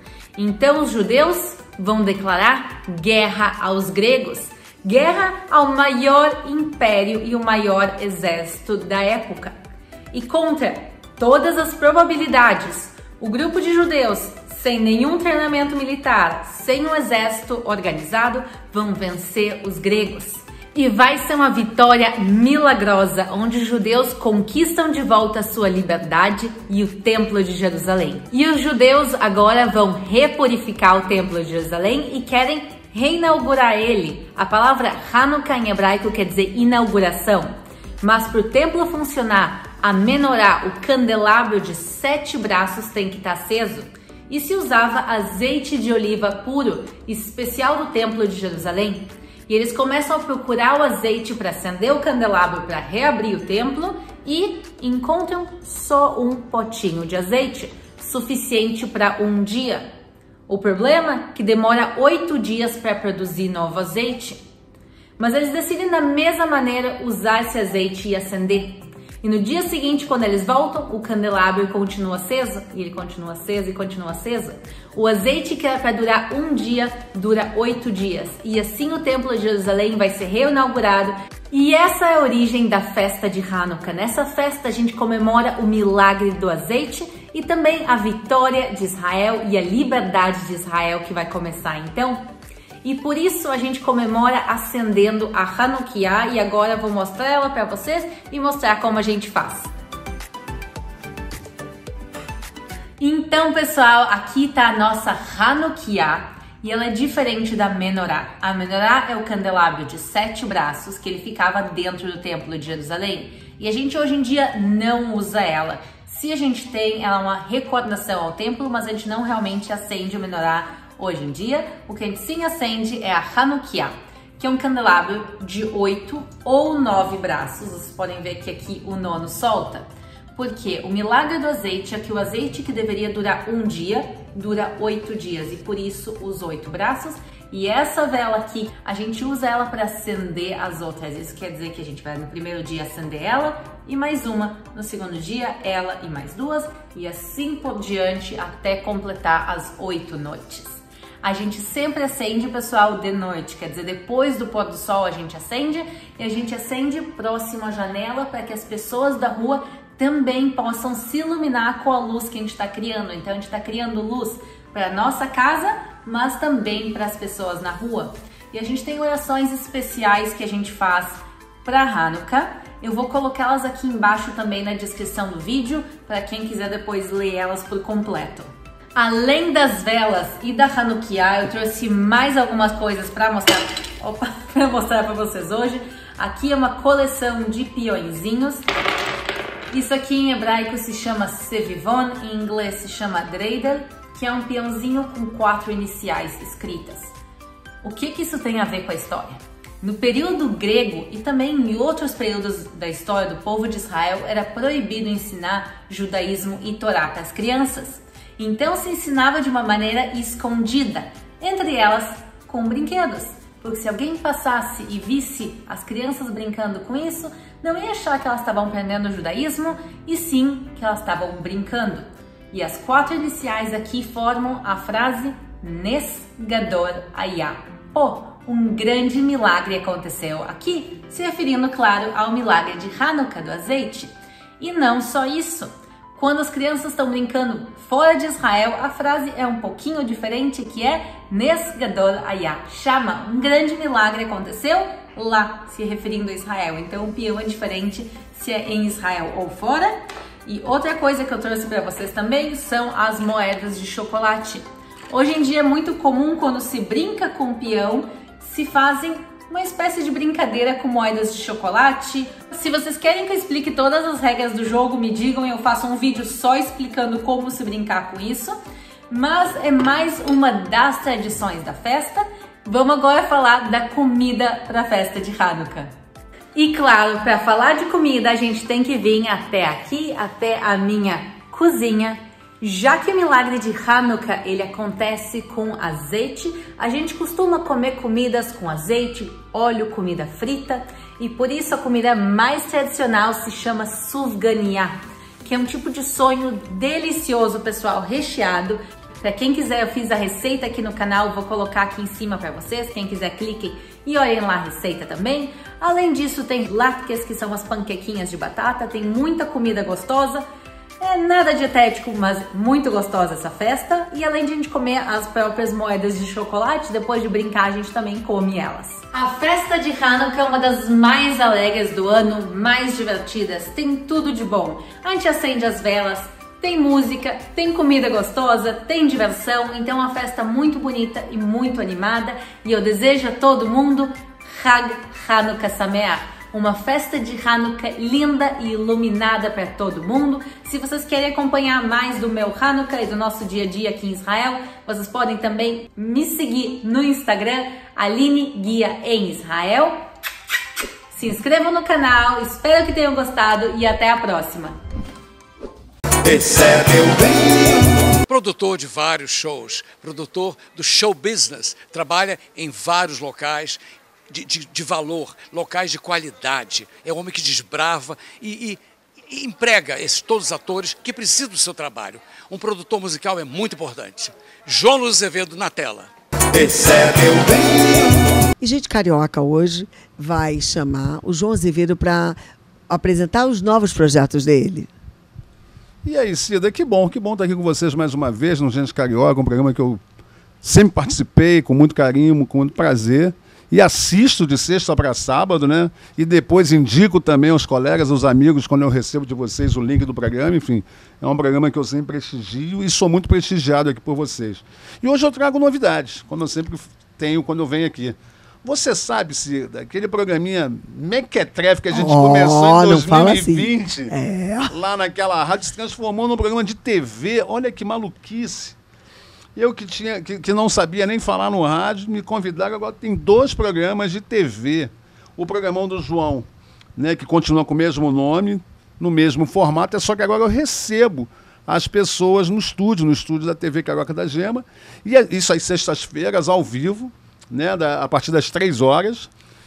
Então os judeus vão declarar guerra aos gregos, guerra ao maior império e o maior exército da época. E contra todas as probabilidades, o grupo de judeus, sem nenhum treinamento militar, sem um exército organizado, vão vencer os gregos. E vai ser uma vitória milagrosa, onde os judeus conquistam de volta sua liberdade e o Templo de Jerusalém. E os judeus agora vão repurificar o Templo de Jerusalém e querem reinaugurar ele. A palavra Hanukkah em hebraico quer dizer inauguração. Mas para o templo funcionar, a menorá, o candelabro de sete braços, tem que estar aceso. e se usava azeite de oliva puro, especial do Templo de Jerusalém. E eles começam a procurar o azeite para acender o candelabro para reabrir o templo e encontram só um potinho de azeite, suficiente para um dia. O problema é que demora oito dias para produzir novo azeite. Mas eles decidem da mesma maneira usar esse azeite e acender. E no dia seguinte, quando eles voltam, o candelabro continua aceso, e ele continua aceso e continua aceso. O azeite que era para durar um dia, dura oito dias. E assim o Templo de Jerusalém vai ser reinaugurado. E essa é a origem da festa de Hanukkah. Nessa festa a gente comemora o milagre do azeite e também a vitória de Israel e a liberdade de Israel que vai começar então. E por isso a gente comemora acendendo a Hanukkah, e agora eu vou mostrar ela para vocês e mostrar como a gente faz. Então, pessoal, aqui tá a nossa Hanukkah e ela é diferente da Menorá. A Menorá é o candelabro de sete braços que ele ficava dentro do Templo de Jerusalém e a gente hoje em dia não usa ela. Se a gente tem, ela é uma recordação ao templo, mas a gente não realmente acende o Menorá hoje em dia. O que a gente sim acende é a Hanukkah, que é um candelabro de oito ou nove braços. Vocês podem ver que aqui o nono solta, porque o milagre do azeite é que o azeite que deveria durar um dia, dura oito dias, e por isso os oito braços. E essa vela aqui, a gente usa ela para acender as outras. Isso quer dizer que a gente vai no primeiro dia acender ela e mais uma, no segundo dia ela e mais duas, e assim por diante até completar as oito noites. A gente sempre acende, pessoal, de noite, quer dizer, depois do pôr do sol a gente acende, e a gente acende próximo à janela para que as pessoas da rua também possam se iluminar com a luz que a gente está criando. Então a gente está criando luz para a nossa casa, mas também para as pessoas na rua. E a gente tem orações especiais que a gente faz para Hanukkah. Eu vou colocá-las aqui embaixo também na descrição do vídeo, para quem quiser depois ler elas por completo. Além das velas e da Hanukkah, eu trouxe mais algumas coisas para mostrar, opa, para mostrar para vocês hoje. Aqui é uma coleção de peõezinhos. Isso aqui em hebraico se chama Sevivon, em inglês se chama Dreidel, que é um peãozinho com quatro iniciais escritas. O que que isso tem a ver com a história? No período grego e também em outros períodos da história do povo de Israel, era proibido ensinar judaísmo e Torá para as crianças. Então se ensinava de uma maneira escondida, entre elas com brinquedos. Porque se alguém passasse e visse as crianças brincando com isso, não ia achar que elas estavam aprendendo o judaísmo, e sim que elas estavam brincando. E as quatro iniciais aqui formam a frase Nes Gadol Hayah. Pô, um grande milagre aconteceu aqui, se referindo, claro, ao milagre de Hanukkah, do azeite. E não só isso. Quando as crianças estão brincando fora de Israel, a frase é um pouquinho diferente, que é Nes Gadol Hayah. Chama, um grande milagre aconteceu lá, se referindo a Israel. Então o peão é diferente se é em Israel ou fora. E outra coisa que eu trouxe para vocês também são as moedas de chocolate. Hoje em dia é muito comum, quando se brinca com o peão, se fazem uma espécie de brincadeira com moedas de chocolate. Se vocês querem que eu explique todas as regras do jogo, me digam, eu faço um vídeo só explicando como se brincar com isso. Mas é mais uma das tradições da festa. Vamos agora falar da comida para a festa de Hanukkah. E claro, para falar de comida, a gente tem que vir até aqui, até a minha cozinha. Já que o milagre de Hanukkah ele acontece com azeite, a gente costuma comer comidas com azeite, óleo, comida frita, e por isso a comida mais tradicional se chama sufganiá, que é um tipo de sonho delicioso, pessoal, recheado. Para quem quiser, eu fiz a receita aqui no canal, vou colocar aqui em cima para vocês. Quem quiser, cliquem e olhem lá a receita também. Além disso, tem latkes, que são as panquequinhas de batata, tem muita comida gostosa. É nada dietético, mas muito gostosa essa festa. E além de a gente comer as próprias moedas de chocolate, depois de brincar a gente também come elas. A festa de Hanukkah é uma das mais alegres do ano, mais divertidas, tem tudo de bom. A gente acende as velas, tem música, tem comida gostosa, tem diversão, então é uma festa muito bonita e muito animada. E eu desejo a todo mundo Hag Hanukkah Sameach, uma festa de Hanukkah linda e iluminada para todo mundo. Se vocês querem acompanhar mais do meu Hanukkah e do nosso dia a dia aqui em Israel, vocês podem também me seguir no Instagram, Aline Guia em Israel. Se inscrevam no canal, espero que tenham gostado e até a próxima. Esse é meu bem. Produtor de vários shows, produtor do show business, trabalha em vários locais de, de, de valor, locais de qualidade. É um homem que desbrava e, e, e emprega esses, todos os atores que precisam do seu trabalho. Um produtor musical é muito importante. João Luiz Azevedo na tela. Esse é meu bem. E Gente Carioca hoje vai chamar o João Azevedo para apresentar os novos projetos dele. E aí, Cida, que bom, que bom estar aqui com vocês mais uma vez no Gente Carioca, um programa que eu sempre participei com muito carinho, com muito prazer, e assisto de sexta para sábado, né? E depois indico também aos colegas, aos amigos, quando eu recebo de vocês o link do programa, enfim, é um programa que eu sempre prestigio e sou muito prestigiado aqui por vocês. E hoje eu trago novidades, como eu sempre tenho quando eu venho aqui. Você sabe, Cida, aquele programinha mequetrefe que a gente oh, começou em dois mil e vinte, assim. é. lá naquela rádio, se transformou num programa de T V. Olha que maluquice. Eu que, tinha, que, que não sabia nem falar no rádio, me convidaram, agora tem dois programas de T V. O programão do João, né, que continua com o mesmo nome, no mesmo formato, é só que agora eu recebo as pessoas no estúdio, no estúdio da T V Carioca da Gema, e é isso às sextas-feiras, ao vivo, né, da, a partir das três horas.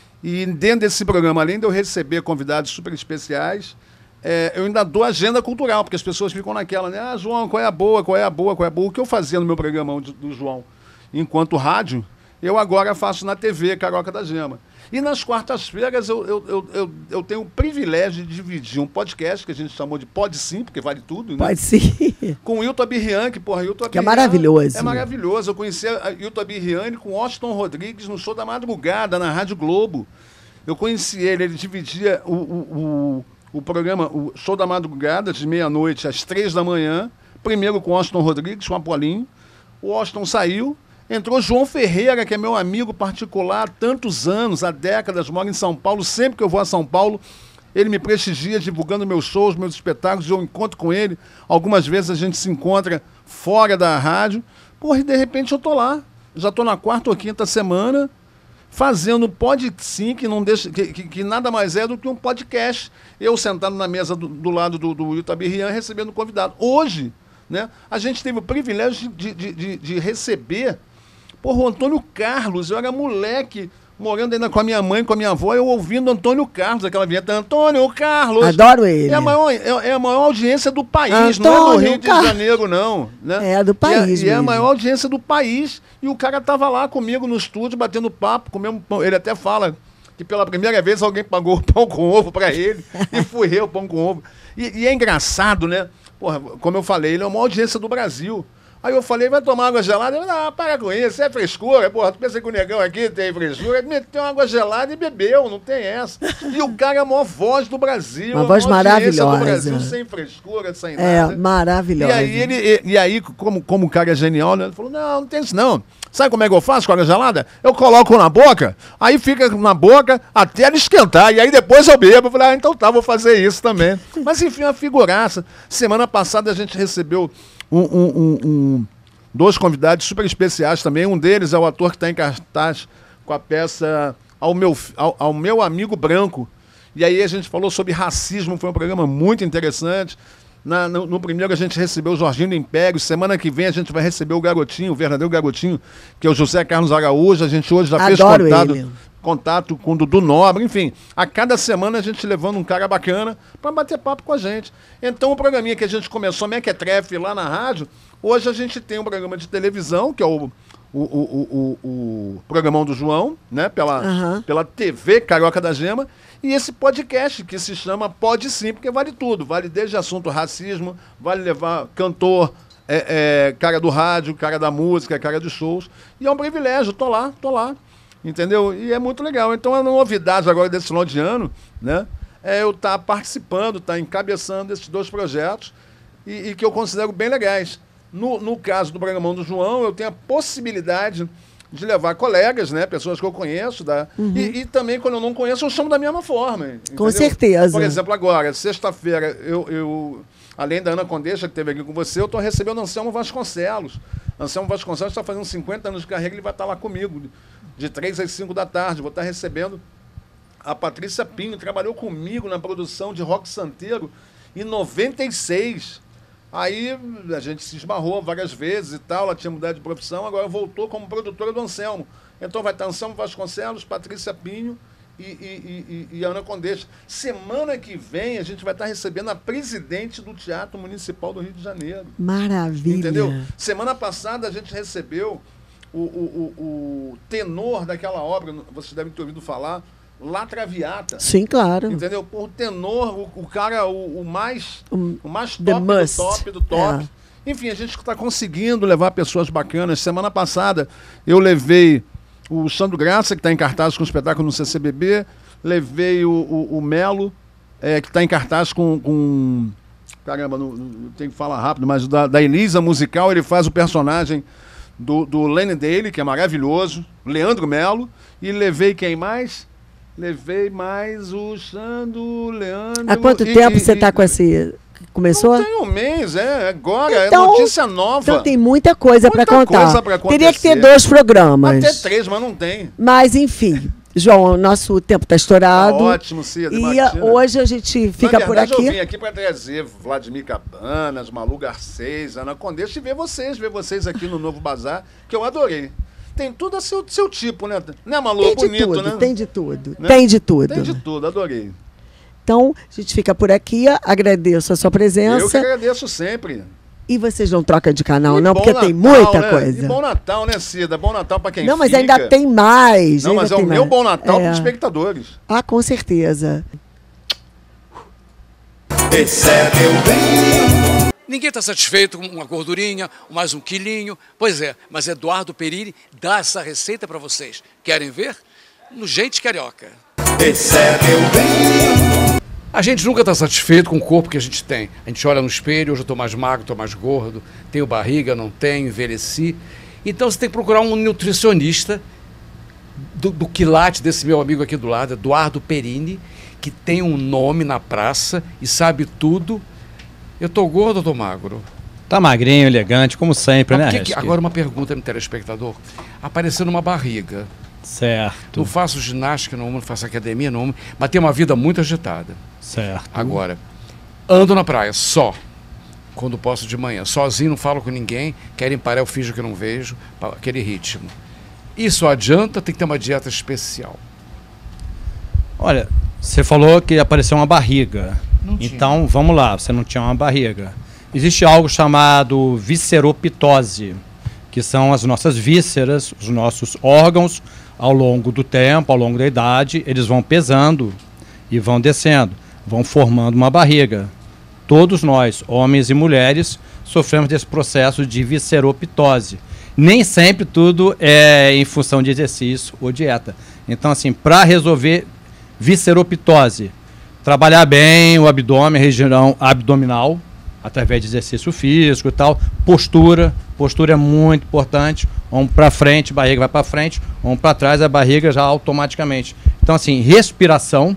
E dentro desse programa, além de eu receber convidados super especiais, é, eu ainda dou agenda cultural, porque as pessoas ficam naquela, né? Ah, João, qual é a boa, qual é a boa, qual é a boa? O que eu fazia no meu programa do, do João enquanto rádio, eu agora faço na T V Carioca da Gema. E nas quartas-feiras eu, eu, eu, eu, eu tenho o privilégio de dividir um podcast, que a gente chamou de Pode Sim, porque vale tudo, né? Pode Sim. Com o Hilton Abirrian, que, porra, Hilton Que é maravilhoso. É maravilhoso. Eu conheci a Hilton Abirrian com o Austin Rodrigues no show da madrugada, na Rádio Globo. Eu conheci ele, ele dividia o, o, o, o programa, o show da madrugada, de meia-noite às três da manhã, primeiro com o Austin Rodrigues, com o Apolinho. O Austin saiu. Entrou João Ferreira, que é meu amigo particular há tantos anos, há décadas, mora em São Paulo. Sempre que eu vou a São Paulo, ele me prestigia divulgando meus shows, meus espetáculos, eu encontro com ele. Algumas vezes a gente se encontra fora da rádio. Porra, e de repente eu tô lá. Já tô na quarta ou quinta semana fazendo Pode Sim, que, não deixa, que, que, que nada mais é do que um podcast. Eu sentado na mesa do, do lado do, do Hilton Abirrian, recebendo convidado. Hoje, né, a gente teve o privilégio de, de, de, de receber... Porra, o Antônio Carlos, eu era moleque, morando ainda com a minha mãe, com a minha avó, eu ouvindo Antônio Carlos, aquela vinheta, Antônio Carlos. Adoro ele. É a maior, é, é a maior audiência do país, Antônio não é do Rio Car... de Janeiro, não. Né? É, do país E, é, e é a maior audiência do país, e o cara tava lá comigo no estúdio, batendo papo, comendo pão. Ele até fala que pela primeira vez alguém pagou o pão com ovo para ele, e fui eu, pão com ovo. E, e é engraçado, né? Porra, como eu falei, ele é a maior audiência do Brasil. Aí eu falei, vai tomar água gelada? Ele, não, para com isso, é frescura. Porra, tu pensa que o negão aqui tem frescura? Ele meteu uma água gelada e bebeu, não tem essa. E o cara é a maior voz do Brasil. Uma voz maravilhosa. Do Brasil, sem frescura, sem é, nada. É, maravilhosa. E aí, ele, e, e aí como, como o cara é genial, né? Ele falou, não, não tem isso não. Sabe como é que eu faço com a água gelada? Eu coloco na boca, aí fica na boca até ela esquentar. E aí depois eu bebo. Eu falei, ah, então tá, vou fazer isso também. Mas enfim, uma figuraça. Semana passada a gente recebeu um... um, um, um dois convidados super especiais também. Um deles é o ator que está em cartaz com a peça Ao Meu, ao, ao Meu Amigo Branco. E aí a gente falou sobre racismo, foi um programa muito interessante. Na, no, no primeiro a gente recebeu o Jorginho do Império. Semana que vem a gente vai receber o garotinho, o verdadeiro garotinho, que é o José Carlos Araújo. A gente hoje já Adoro fez contato, ele. contato com o Dudu Nobre. Enfim, a cada semana a gente levando um cara bacana para bater papo com a gente. Então o programinha que a gente começou, Mequetrefe, lá na rádio, hoje a gente tem um programa de televisão, que é o, o, o, o, o programão do João, né? Pela, uhum. pela T V Carioca da Gema, e esse podcast que se chama Pode Sim, porque vale tudo. Vale desde assunto racismo, vale levar cantor, é, é, cara do rádio, cara da música, cara dos shows. E é um privilégio, tô lá, tô lá. Entendeu? E é muito legal. Então, a novidade agora desse final de ano, né? É eu estar tá participando, estar tá encabeçando esses dois projetos e, e que eu considero bem legais. No, no caso do programão do João, eu tenho a possibilidade de levar colegas, né? Pessoas que eu conheço. Da, uhum. e, e também, quando eu não conheço, eu chamo da mesma forma. Entendeu? Com certeza. Por exemplo, agora, sexta-feira, eu, eu, além da Ana Condeixa, que esteve aqui com você, eu estou recebendo Anselmo Vasconcelos. Anselmo Vasconcelos está fazendo cinquenta anos de carreira, ele vai estar lá comigo, de três às cinco da tarde. Vou estar recebendo a Patrícia Pinho, trabalhou comigo na produção de Rock Santeiro em noventa e seis. Aí a gente se esbarrou várias vezes e tal, ela tinha mudado de profissão, agora voltou como produtora do Anselmo. Então vai estar Anselmo Vasconcelos, Patrícia Pinho e, e, e, e Ana Condeixa. Semana que vem a gente vai estar recebendo a presidente do Teatro Municipal do Rio de Janeiro. Maravilha! Entendeu? Semana passada a gente recebeu o, o, o, o tenor daquela obra, vocês devem ter ouvido falar, La Traviata. Sim, claro. Entendeu? Por tenor, o, o cara, o, o mais um, o mais top do top do top. É. Enfim, a gente está conseguindo levar pessoas bacanas. Semana passada eu levei o Sandro Graça, que está em cartaz com o espetáculo no C C B B. Levei o, o, o Melo, é, que está em cartaz com... com caramba, não, não tenho que falar rápido, mas da, da Elisa Musical, ele faz o personagem do, do Lenny Daly, que é maravilhoso. Leandro Melo. E levei quem mais? Levei mais o Xando, Leandro... Há quanto e, tempo e, você está e, com esse... Começou? Não tem um mês, é agora, então, é notícia nova. Então tem muita coisa para contar. Coisa pra Teria que ter dois programas. Até três, mas não tem. Mas, enfim, João, o nosso tempo está estourado. Tá ótimo, Cida. E Imagina. Hoje a gente fica Na verdade, por aqui. Eu vim aqui para trazer Vladimir Cabanas, Malu Garcês, Ana Condeixa e ver vocês, ver vocês aqui no Novo Bazar, que eu adorei. Tem tudo a seu, seu tipo, né? Né, Malu? Tem de Bonito, tudo, né? Tem de tudo, Né? tem de tudo. Tem de tudo, adorei. Então, a gente fica por aqui, agradeço a sua presença. Eu que agradeço sempre. E vocês não trocam de canal, E não, porque Natal, tem muita né? coisa. E bom Natal, né, Cida? Bom Natal para quem Não, mas fica. ainda tem mais. Não, mas é o meu mais. bom Natal é. para os espectadores. Ah, com certeza. Esse é meu bem. Ninguém está satisfeito com uma gordurinha, mais um quilinho. Pois é, mas Eduardo Perini dá essa receita para vocês. Querem ver? No Gente Carioca. Esse é meu bem. A gente nunca está satisfeito com o corpo que a gente tem. A gente olha no espelho, hoje eu estou mais magro, estou mais gordo, tenho barriga, não tenho, envelheci. Então você tem que procurar um nutricionista do, do quilate desse meu amigo aqui do lado, Eduardo Perini, que tem um nome na praça e sabe tudo. Eu tô gordo ou tô magro? Tá magrinho, elegante, como sempre, Mas né? Que, agora uma pergunta no telespectador. Aparecendo uma barriga. Certo. Não faço ginástica, não, não faço academia, não, mas tenho uma vida muito agitada. Certo. Agora, ando na praia só, quando posso de manhã. Sozinho, não falo com ninguém, querem parar, eu finjo que não vejo, aquele ritmo. Isso adianta, tem que ter uma dieta especial. Olha, você falou que apareceu uma barriga. Não tinha. Então, vamos lá, você não tinha uma barriga. Existe algo chamado visceropitose, que são as nossas vísceras, os nossos órgãos, ao longo do tempo, ao longo da idade, eles vão pesando e vão descendo, vão formando uma barriga. Todos nós, homens e mulheres, sofremos desse processo de visceropitose. Nem sempre tudo é em função de exercício ou dieta. Então, assim, para resolver visceropitose, trabalhar bem o abdômen, a região abdominal, através de exercício físico e tal, postura, postura é muito importante, ombro para frente, barriga vai para frente, ombro para trás, a barriga já automaticamente. Então, assim, respiração,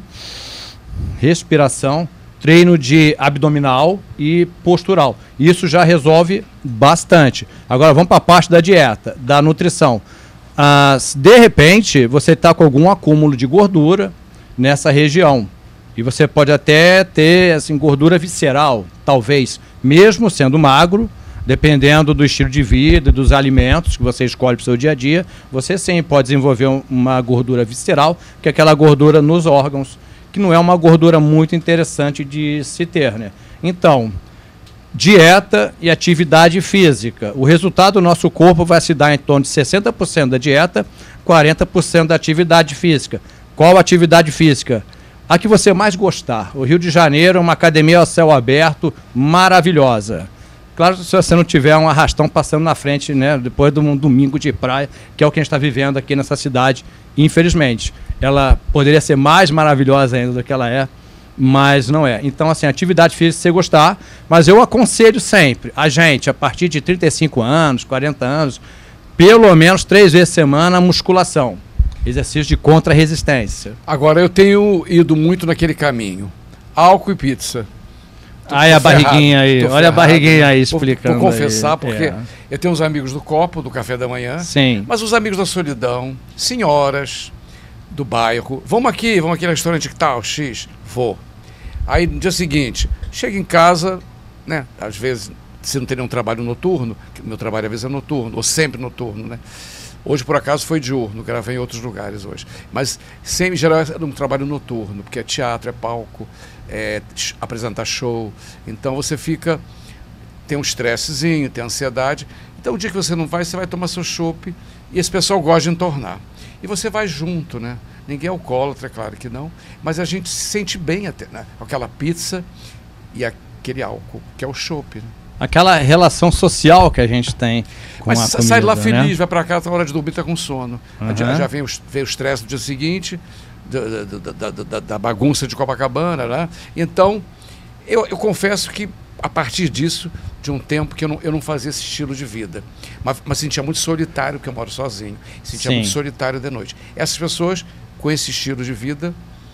respiração, treino de abdominal e postural. Isso já resolve bastante. Agora vamos para a parte da dieta, da nutrição. Ah, de repente, você está com algum acúmulo de gordura nessa região. E você pode até ter assim, gordura visceral, talvez, mesmo sendo magro, dependendo do estilo de vida, dos alimentos que você escolhe para o seu dia a dia, você sim pode desenvolver um, uma gordura visceral, que é aquela gordura nos órgãos, que não é uma gordura muito interessante de se ter, né? Então, dieta e atividade física. O resultado do nosso corpo vai se dar em torno de sessenta por cento da dieta, quarenta por cento da atividade física. Qual atividade física? A que você mais gostar. O Rio de Janeiro é uma academia ao céu aberto maravilhosa. Claro, se você não tiver um arrastão passando na frente, né, depois de um domingo de praia, que é o que a gente está vivendo aqui nessa cidade, infelizmente. Ela poderia ser mais maravilhosa ainda do que ela é, mas não é. Então, assim, atividade física, se você gostar, mas eu aconselho sempre a gente, a partir de trinta e cinco anos, quarenta anos, pelo menos três vezes por semana, musculação. Exercício de contra-resistência. Agora, eu tenho ido muito naquele caminho. Álcool e pizza. Olha a barriguinha aí, olha ferrado, a barriguinha aí né? explicando. Vou confessar, aí. porque é. eu tenho uns amigos do copo, do café da manhã. Sim. Mas os amigos da solidão, senhoras do bairro, vamos aqui, vamos aqui no restaurante que tal, X, vou. Aí no dia seguinte, chego em casa, né? Às vezes, se não tem nenhum trabalho noturno, que meu trabalho às vezes é noturno, ou sempre noturno, né? Hoje, por acaso, foi diurno, gravei em outros lugares hoje. Mas, sempre, em geral, é um trabalho noturno, porque é teatro, é palco, é apresentar show. Então, você fica... Tem um estressezinho, tem ansiedade. Então, o dia que você não vai, você vai tomar seu chopp. E esse pessoal gosta de entornar. E você vai junto, né? Ninguém é alcoólatra, é claro que não. Mas a gente se sente bem até, né? Aquela pizza e aquele álcool, que é o chopp, né? Aquela relação social que a gente tem com Mas a sa- comida, sai de lá né? feliz, vai para casa, na hora de dormir tá com sono. Uhum. Já, já vem, os, vem o estresse do dia seguinte, da, da, da, da, da bagunça de Copacabana, né? Então, eu, eu confesso que a partir disso, de um tempo que eu não, eu não fazia esse estilo de vida, mas, mas sentia muito solitário, porque eu moro sozinho, sentia Sim. muito solitário de noite. Essas pessoas, com esse estilo de vida,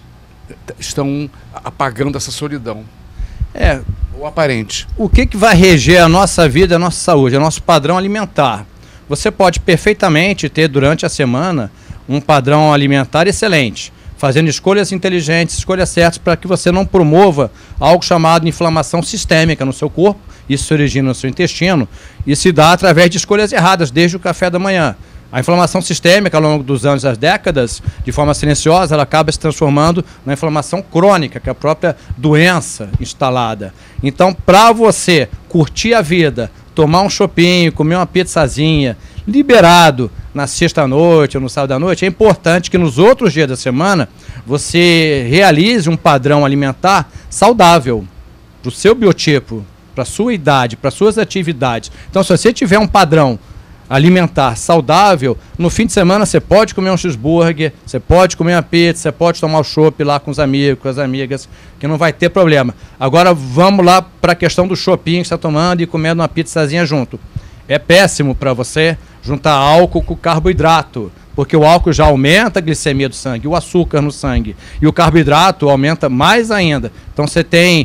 estão apagando essa solidão. É, O aparente. o que, que vai reger a nossa vida, a nossa saúde, é o nosso padrão alimentar. Você pode perfeitamente ter durante a semana um padrão alimentar excelente, fazendo escolhas inteligentes, escolhas certas para que você não promova algo chamado inflamação sistêmica no seu corpo. Isso se origina no seu intestino e se dá através de escolhas erradas, desde o café da manhã. A inflamação sistêmica, ao longo dos anos e das décadas, de forma silenciosa, ela acaba se transformando na inflamação crônica, que é a própria doença instalada. Então, para você curtir a vida, tomar um chopinho, comer uma pizzazinha, liberado na sexta-noite ou no sábado-à-noite, é importante que nos outros dias da semana você realize um padrão alimentar saudável para o seu biotipo, para a sua idade, para as suas atividades. Então, se você tiver um padrão alimentar saudável, no fim de semana você pode comer um cheeseburger, você pode comer uma pizza, você pode tomar o chopp lá com os amigos, com as amigas, que não vai ter problema. Agora vamos lá para a questão do shopping que você está tomando e comendo uma pizzazinha junto. É péssimo para você juntar álcool com carboidrato, porque o álcool já aumenta a glicemia do sangue, o açúcar no sangue, e o carboidrato aumenta mais ainda. Então você tem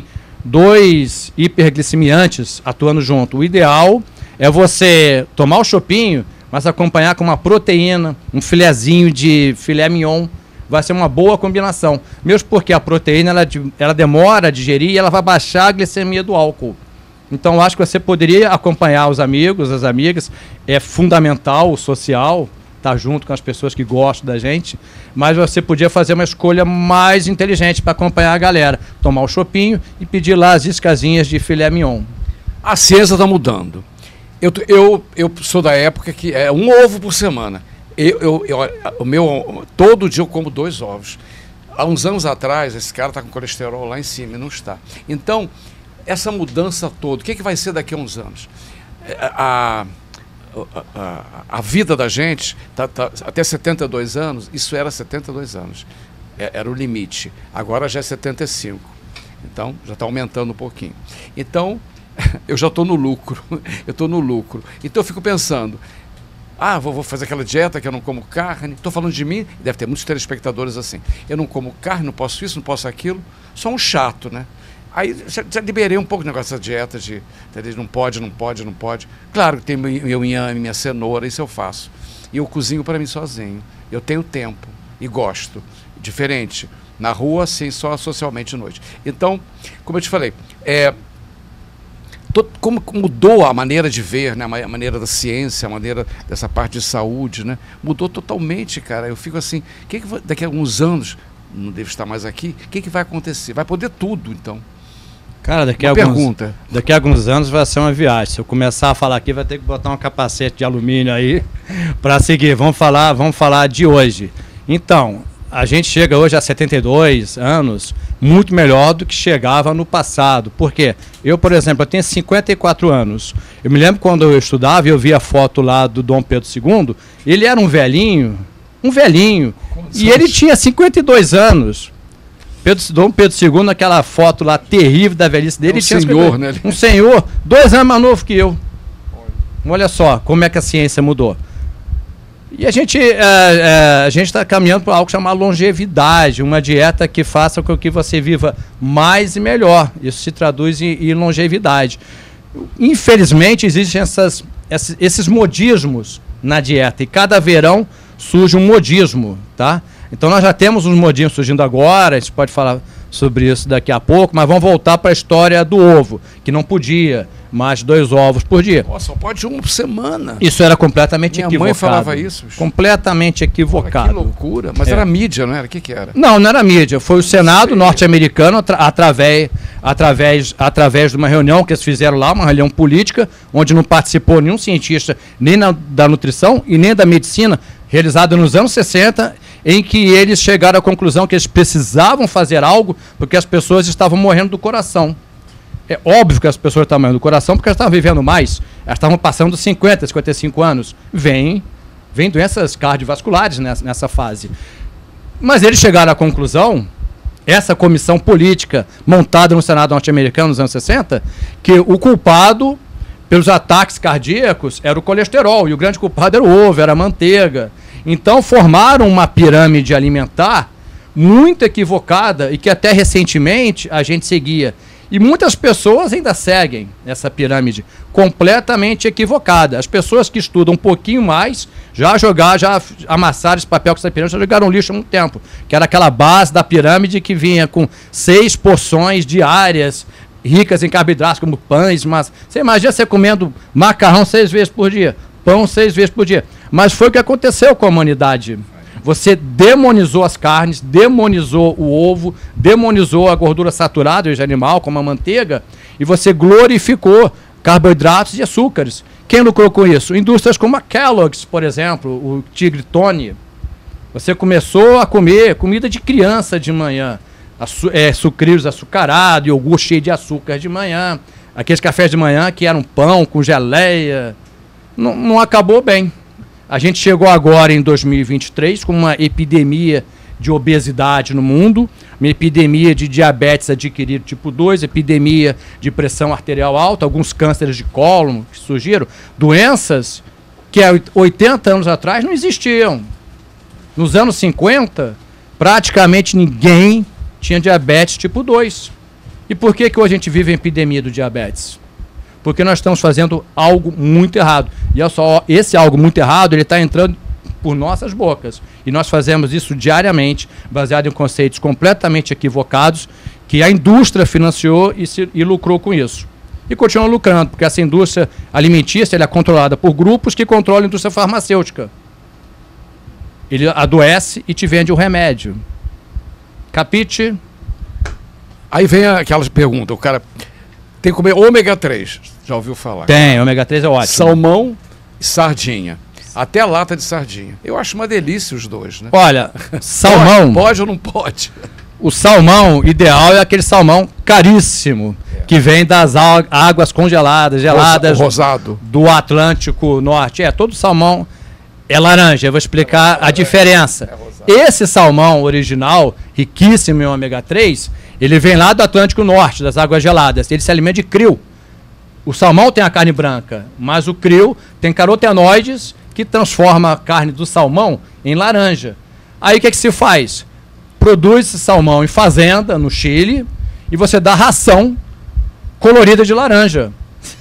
dois hiperglicemiantes atuando junto. O ideal é você tomar o chopinho, mas acompanhar com uma proteína, um filezinho de filé mignon. Vai ser uma boa combinação. Mesmo porque a proteína ela, ela demora a digerir e ela vai baixar a glicemia do álcool. Então, eu acho que você poderia acompanhar os amigos, as amigas. É fundamental o social, estar junto com as pessoas que gostam da gente. Mas você podia fazer uma escolha mais inteligente para acompanhar a galera. Tomar o chopinho e pedir lá as iscazinhas de filé mignon. A ciência está mudando. Eu, eu, eu sou da época que é um ovo por semana. Eu, eu, eu, o meu, todo dia eu como dois ovos. Há uns anos atrás, esse cara está com colesterol lá em cima e não está. Então, essa mudança toda, o que, que vai ser daqui a uns anos? A, a, a, a vida da gente, tá, tá, até setenta e dois anos, isso era setenta e dois anos. É, era o limite. Agora já é setenta e cinco. Então, já está aumentando um pouquinho. Então, eu já estou no lucro, eu estou no lucro. Então eu fico pensando, ah, vou, vou fazer aquela dieta que eu não como carne, estou falando de mim, deve ter muitos telespectadores assim, eu não como carne, não posso isso, não posso aquilo, sou um chato, né? Aí já, já liberei um pouco o negócio dessa dieta de, de não pode, não pode, não pode. Claro que tem meu inhame, minha cenoura, isso eu faço. E eu cozinho para mim sozinho, eu tenho tempo e gosto, diferente. Na rua, sim, só socialmente à noite. Então, como eu te falei, é... como mudou a maneira de ver, né? A maneira da ciência, a maneira dessa parte de saúde, né? Mudou totalmente, cara. Eu fico assim, que que vai, daqui a alguns anos, não devo estar mais aqui, o que, que vai acontecer? Vai poder tudo, então. Cara, daqui a, uma alguns, pergunta. daqui a alguns anos vai ser uma viagem. Se eu começar a falar aqui, vai ter que botar um capacete de alumínio aí para seguir. Vamos falar, vamos falar de hoje. Então, a gente chega hoje a setenta e dois anos, muito melhor do que chegava no passado. Por quê? Eu, por exemplo, eu tenho cinquenta e quatro anos. Eu me lembro quando eu estudava e eu vi a foto lá do Dom Pedro segundo, ele era um velhinho, um velhinho, e ele tinha cinquenta e dois anos. Pedro, Dom Pedro segundo, naquela foto lá terrível da velhice dele, um tinha senhor, né? Um senhor, dois anos mais novo que eu. Olha só como é que a ciência mudou. E a gente é, é, a gente está caminhando para algo chamado longevidade, uma dieta que faça com que você viva mais e melhor. Isso se traduz em, em longevidade. Infelizmente, existem essas, esses, esses modismos na dieta, e cada verão surge um modismo, tá? Então nós já temos uns modismos surgindo agora, a gente pode falar sobre isso daqui a pouco, mas vamos voltar para a história do ovo, que não podia mais dois ovos por dia. Nossa, só pode um por semana. Isso era completamente Minha equivocado. mãe falava isso. Completamente equivocado. Olha, que loucura. Mas é. era mídia, não era? O que, que era? Não, não era mídia. Foi o Senado norte-americano, atra através, através, através de uma reunião que eles fizeram lá, uma reunião política, onde não participou nenhum cientista, nem na, da nutrição e nem da medicina, realizada nos anos sessenta, em que eles chegaram à conclusão que eles precisavam fazer algo porque as pessoas estavam morrendo do coração. É óbvio que as pessoas estavam morrendo do coração porque elas estavam vivendo mais, elas estavam passando dos cinquenta, cinquenta e cinco anos. Vem, vem doenças cardiovasculares nessa, nessa fase. Mas eles chegaram à conclusão, essa comissão política montada no Senado norte-americano nos anos sessenta, que o culpado pelos ataques cardíacos era o colesterol, e o grande culpado era o ovo, era a manteiga. Então formaram uma pirâmide alimentar muito equivocada e que até recentemente a gente seguia. E muitas pessoas ainda seguem essa pirâmide completamente equivocada. As pessoas que estudam um pouquinho mais já jogaram, já amassaram esse papel com essa pirâmide, já jogaram lixo há muito tempo. Que era aquela base da pirâmide que vinha com seis porções diárias, ricas em carboidratos, como pães, mas você imagina você comendo macarrão seis vezes por dia, pão seis vezes por dia. Mas foi o que aconteceu com a humanidade. Você demonizou as carnes, demonizou o ovo, demonizou a gordura saturada de animal, como a manteiga, e você glorificou carboidratos e açúcares. Quem lucrou com isso? Indústrias como a Kellogg's, por exemplo, o Tigre Tony. Você começou a comer comida de criança de manhã, Açu é, sucrilhos açucarados, iogurte cheio de açúcar de manhã, aqueles cafés de manhã que eram pão com geleia. Não, não acabou bem. A gente chegou agora em dois mil e vinte e três com uma epidemia de obesidade no mundo, uma epidemia de diabetes adquirido tipo dois, epidemia de pressão arterial alta, alguns cânceres de cólon que surgiram, doenças que há oitenta anos atrás não existiam. Nos anos cinquenta, praticamente ninguém tinha diabetes tipo dois. E por que que hoje a gente vive a epidemia do diabetes? Porque nós estamos fazendo algo muito errado. E olha só, esse algo muito errado, ele está entrando por nossas bocas. E nós fazemos isso diariamente, baseado em conceitos completamente equivocados, que a indústria financiou e, se, e lucrou com isso. E continua lucrando, porque essa indústria alimentícia ela é controlada por grupos que controlam a indústria farmacêutica. Ele adoece e te vende o remédio. Capite? Aí vem aquela pergunta, o cara tem que comer ômega três, já ouviu falar? Tem, ômega três é ótimo. Salmão e sardinha, até a lata de sardinha. Eu acho uma delícia os dois, né? Olha, salmão... Pode, pode ou não pode? O salmão ideal é aquele salmão caríssimo, é. que vem das águas congeladas, geladas... Rosado. Do Atlântico Norte. É, todo salmão é laranja, eu vou explicar é, a diferença. É, é Esse salmão original, riquíssimo em ômega três, ele vem lá do Atlântico Norte, das águas geladas. Ele se alimenta de krill. O salmão tem a carne branca, mas o krill tem carotenoides que transforma a carne do salmão em laranja. Aí o que, é que se faz? Produz esse salmão em fazenda, no Chile, e você dá ração colorida de laranja.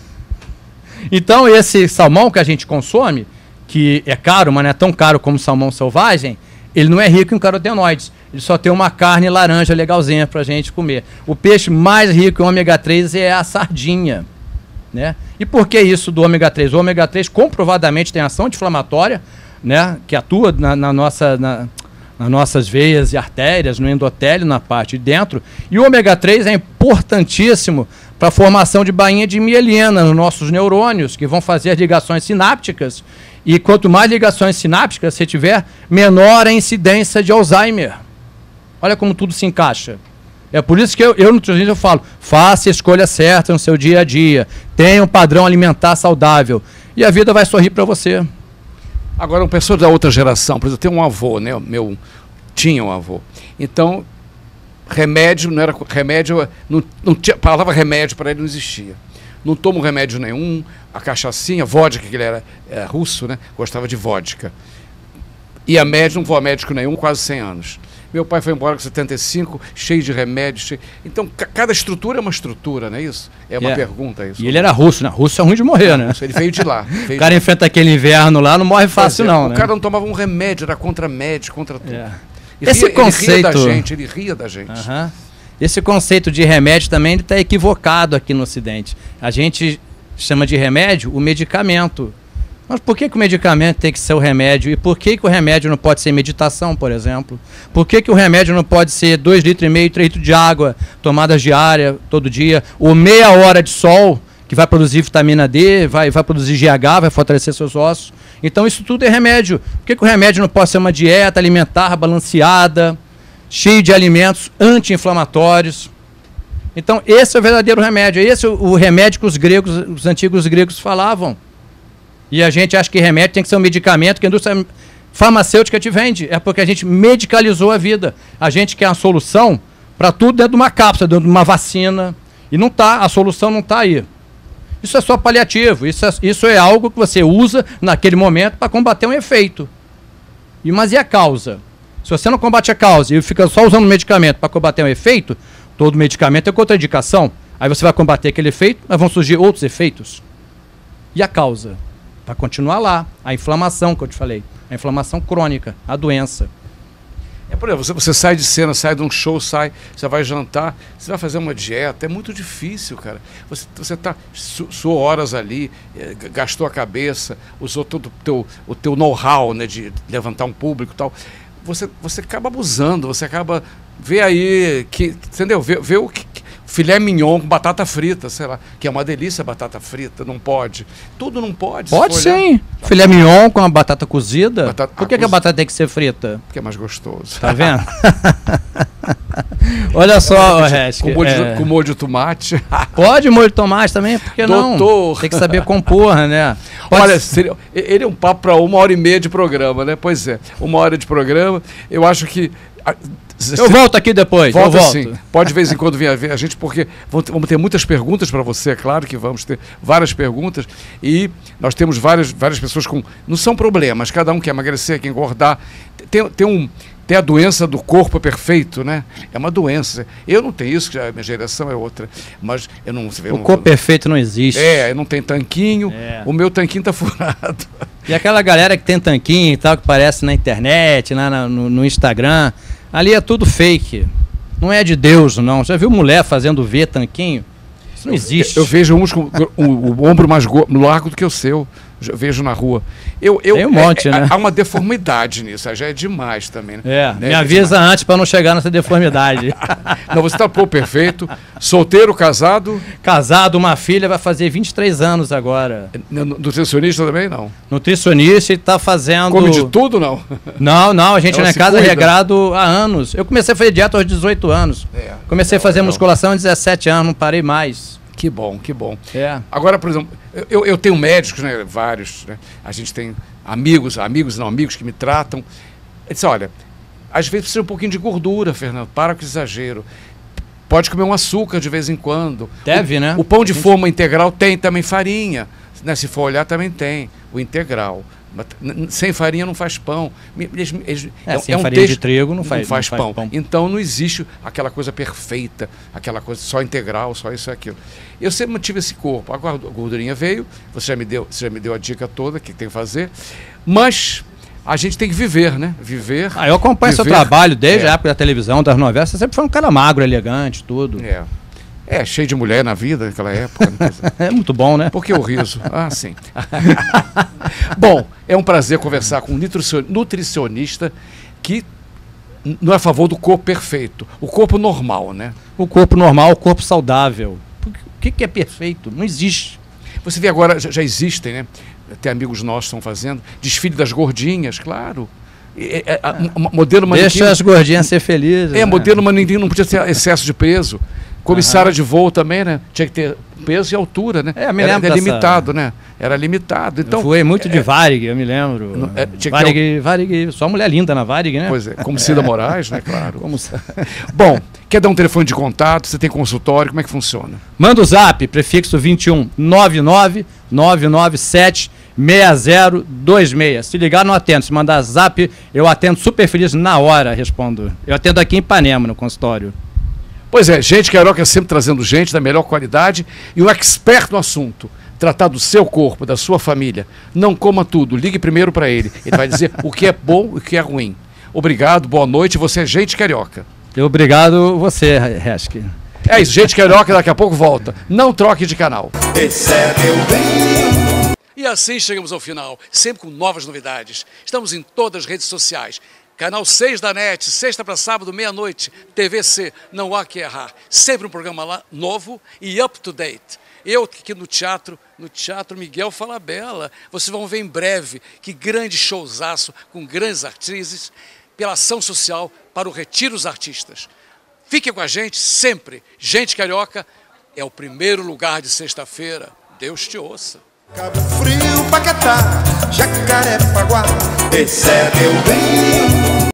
Então esse salmão que a gente consome, que é caro, mas não é tão caro como o salmão selvagem, ele não é rico em carotenoides. Ele só tem uma carne laranja legalzinha para a gente comer. O peixe mais rico em ômega três é a sardinha. Né? E por que isso do ômega três? O ômega três comprovadamente tem ação anti-inflamatória, né? Que atua na, na nossa, na, nas nossas veias e artérias, no endotélio, na parte de dentro. E o ômega três é importantíssimo para a formação de bainha de mielina nos nossos neurônios, que vão fazer as ligações sinápticas. E quanto mais ligações sinápticas você tiver, menor a incidência de Alzheimer. Olha como tudo se encaixa. É por isso que eu, eu nutricionista, eu falo, faça a escolha certa no seu dia a dia, tenha um padrão alimentar saudável, e a vida vai sorrir para você. Agora, uma pessoa da outra geração, por exemplo, eu tenho um avô, né? Meu, tinha um avô. Então, remédio, não era remédio, não, não tinha, a palavra remédio para ele não existia. Não tomo remédio nenhum, a cachaçinha, vodka, que ele era é, russo, né? Gostava de vodka. E a médico, não vou a médico nenhum, quase cem anos. Meu pai foi embora com setenta e cinco, cheio de remédios. Cheio... Então, cada estrutura é uma estrutura, não é isso? É uma yeah. pergunta isso. E ele era russo, né? Russo é ruim de morrer, né? Ele veio de lá. Veio o cara de... enfrenta aquele inverno lá, não morre fácil é, não, o né? O cara não tomava um remédio, era contra médico, contra tudo. Yeah. Esse ria, conceito... Ele ria da gente, ele ria da gente. Uh-huh. Esse conceito de remédio também está equivocado aqui no Ocidente. A gente chama de remédio o medicamento. Mas por que, que o medicamento tem que ser o remédio? E por que, que o remédio não pode ser meditação, por exemplo? Por que, que o remédio não pode ser dois litros e meio, três litros de água, tomadas diária, todo dia, ou meia hora de sol, que vai produzir vitamina D, vai, vai produzir G H, vai fortalecer seus ossos? Então isso tudo é remédio. Por que, que o remédio não pode ser uma dieta alimentar balanceada, cheia de alimentos anti-inflamatórios? Então esse é o verdadeiro remédio. Esse é o, o remédio que os gregos, os antigos gregos falavam. E a gente acha que remédio tem que ser um medicamento que a indústria farmacêutica te vende. É porque a gente medicalizou a vida. A gente quer uma solução para tudo dentro de uma cápsula, dentro de uma vacina. E não tá, a solução não está aí. Isso é só paliativo. Isso é, isso é algo que você usa naquele momento para combater um efeito. E, mas e a causa? Se você não combate a causa e fica só usando o medicamento para combater um efeito, todo medicamento é contraindicação. Aí você vai combater aquele efeito, mas vão surgir outros efeitos. E a causa? Para continuar lá, a inflamação que eu te falei, a inflamação crônica, a doença. É, por exemplo, você, você sai de cena, sai de um show, sai, você vai jantar, você vai fazer uma dieta, é muito difícil, cara. Você, você tá, su, suou horas ali, é, gastou a cabeça, usou todo o teu, o teu know-how, né, de levantar um público e tal. Você, você acaba abusando, você acaba, vê aí, que, entendeu? Vê, vê o que... Filé mignon com batata frita, sei lá, que é uma delícia batata frita, não pode. Tudo não pode. Pode sim. Tá. Filé mignon com a batata cozida. Batata, Por que, a, que a batata tem que ser frita? Porque é mais gostoso. Tá vendo? Olha só, Resk. Com, é... com molho de tomate. Pode molho de tomate também, por que não? Doutor. Tem que saber compor, né? Pode... Olha, seria, ele é um papo para uma hora e meia de programa, né? Pois é, uma hora de programa. Eu acho que... Eu volto aqui depois. Volta eu volto. Sim. Pode de vez em quando vir ver a gente, porque vamos ter muitas perguntas para você, é claro que vamos ter várias perguntas. E nós temos várias, várias pessoas com... Não são problemas, cada um quer emagrecer, quer engordar. Tem, tem, um, tem a doença do corpo perfeito, né? É uma doença. Eu não tenho isso, que a minha geração é outra. Mas eu não... Eu o não, corpo perfeito não existe. É, eu não tenho tanquinho, é. O meu tanquinho está furado. E aquela galera que tem tanquinho e tal, que aparece na internet, na, no, no Instagram... Ali é tudo fake. Não é de Deus, não. Já viu mulher fazendo V tanquinho? Isso não existe. Eu, eu vejo uns com o, o ombro mais largo do que o seu. Eu vejo na rua. Eu, eu, Tem um monte, é, né? Há uma deformidade nisso, já é demais também. Né? É, né? me avisa é antes para não chegar nessa deformidade. Não, você está pô, perfeito. Solteiro, casado? Casado, uma filha, vai fazer vinte e três anos agora. Nutricionista também, não? Nutricionista e está fazendo... Come de tudo, não? Não, não, a gente Ela na casa é cuida. Regrado há anos. Eu comecei a fazer dieta aos dezoito anos. É, comecei a fazer não. musculação aos dezessete anos, não parei mais. Que bom, que bom. É. Agora, por exemplo, eu, eu tenho médicos, né, vários, né? A gente tem amigos, amigos não amigos que me tratam. Eu disse, olha, às vezes precisa um pouquinho de gordura, Fernando, para com o exagero. Pode comer um açúcar de vez em quando. Deve, o, né? O pão de forma integral tem também farinha, né? Se for olhar também tem, o integral. Sem farinha não faz pão. Eles, eles, é, é, sem é um farinha texto, de trigo não faz, não faz, não pão. faz pão. Então não existe aquela coisa perfeita, aquela coisa só integral, só isso e aquilo. Eu sempre mantive esse corpo. A gordurinha veio, você já me deu, você já me deu a dica toda que tem que fazer, mas a gente tem que viver, né? Viver. Ah, eu acompanho viver, seu trabalho desde é. a época da televisão, das novelas. Você sempre foi um cara magro, elegante, tudo. É. É, cheio de mulher na vida naquela época. Né? É muito bom, né? Por que o riso? Ah, sim. Bom, é um prazer conversar com um nutricionista que não é a favor do corpo perfeito. O corpo normal, né? O corpo normal, o corpo saudável. O que, que é perfeito? Não existe. Você vê agora, já, já existem, né? Até amigos nossos estão fazendo. Desfile das gordinhas, claro. É, é, é, modelo manequim. Deixa as gordinhas ser felizes. É, né? Modelo manequim não podia ter excesso de peso. Comissária uhum. de voo também, né? Tinha que ter peso e altura, né? É, me era, lembro era dessa... limitado, né? Era limitado. Então, eu fui muito é, de Varig, eu me lembro. É, tinha Varig, que... Varig, só mulher linda na Varig, né? Pois é, como Cida Moraes, né? Claro. Como... Bom, quer dar um telefone de contato? Você tem consultório? Como é que funciona? Manda o zap, prefixo vinte e um, nove nove nove nove sete, seis zero dois seis. Se ligar, não atendo. Se mandar zap, eu atendo super feliz na hora, respondo. Eu atendo aqui em Ipanema, no consultório. Pois é, Gente Carioca sempre trazendo gente da melhor qualidade e um expert no assunto. Tratar do seu corpo, da sua família. Não coma tudo, ligue primeiro para ele. Ele vai dizer o que é bom e o que é ruim. Obrigado, boa noite, você é Gente Carioca. Obrigado você, Resk. É isso, Gente Carioca daqui a pouco volta. Não troque de canal. Esse é meu bem. E assim chegamos ao final, sempre com novas novidades. Estamos em todas as redes sociais. Canal seis da NET, sexta para sábado, meia-noite, T V C, não há que errar. Sempre um programa lá novo e up to date. Eu aqui no teatro, no Teatro Miguel Falabella, vocês vão ver em breve que grande showzaço com grandes atrizes pela ação social para o Retiro dos Artistas. Fiquem com a gente sempre. Gente Carioca é o primeiro lugar de sexta-feira. Deus te ouça. Cabo Frio, Paquetá, Jacarepaguá, esse é meu bem.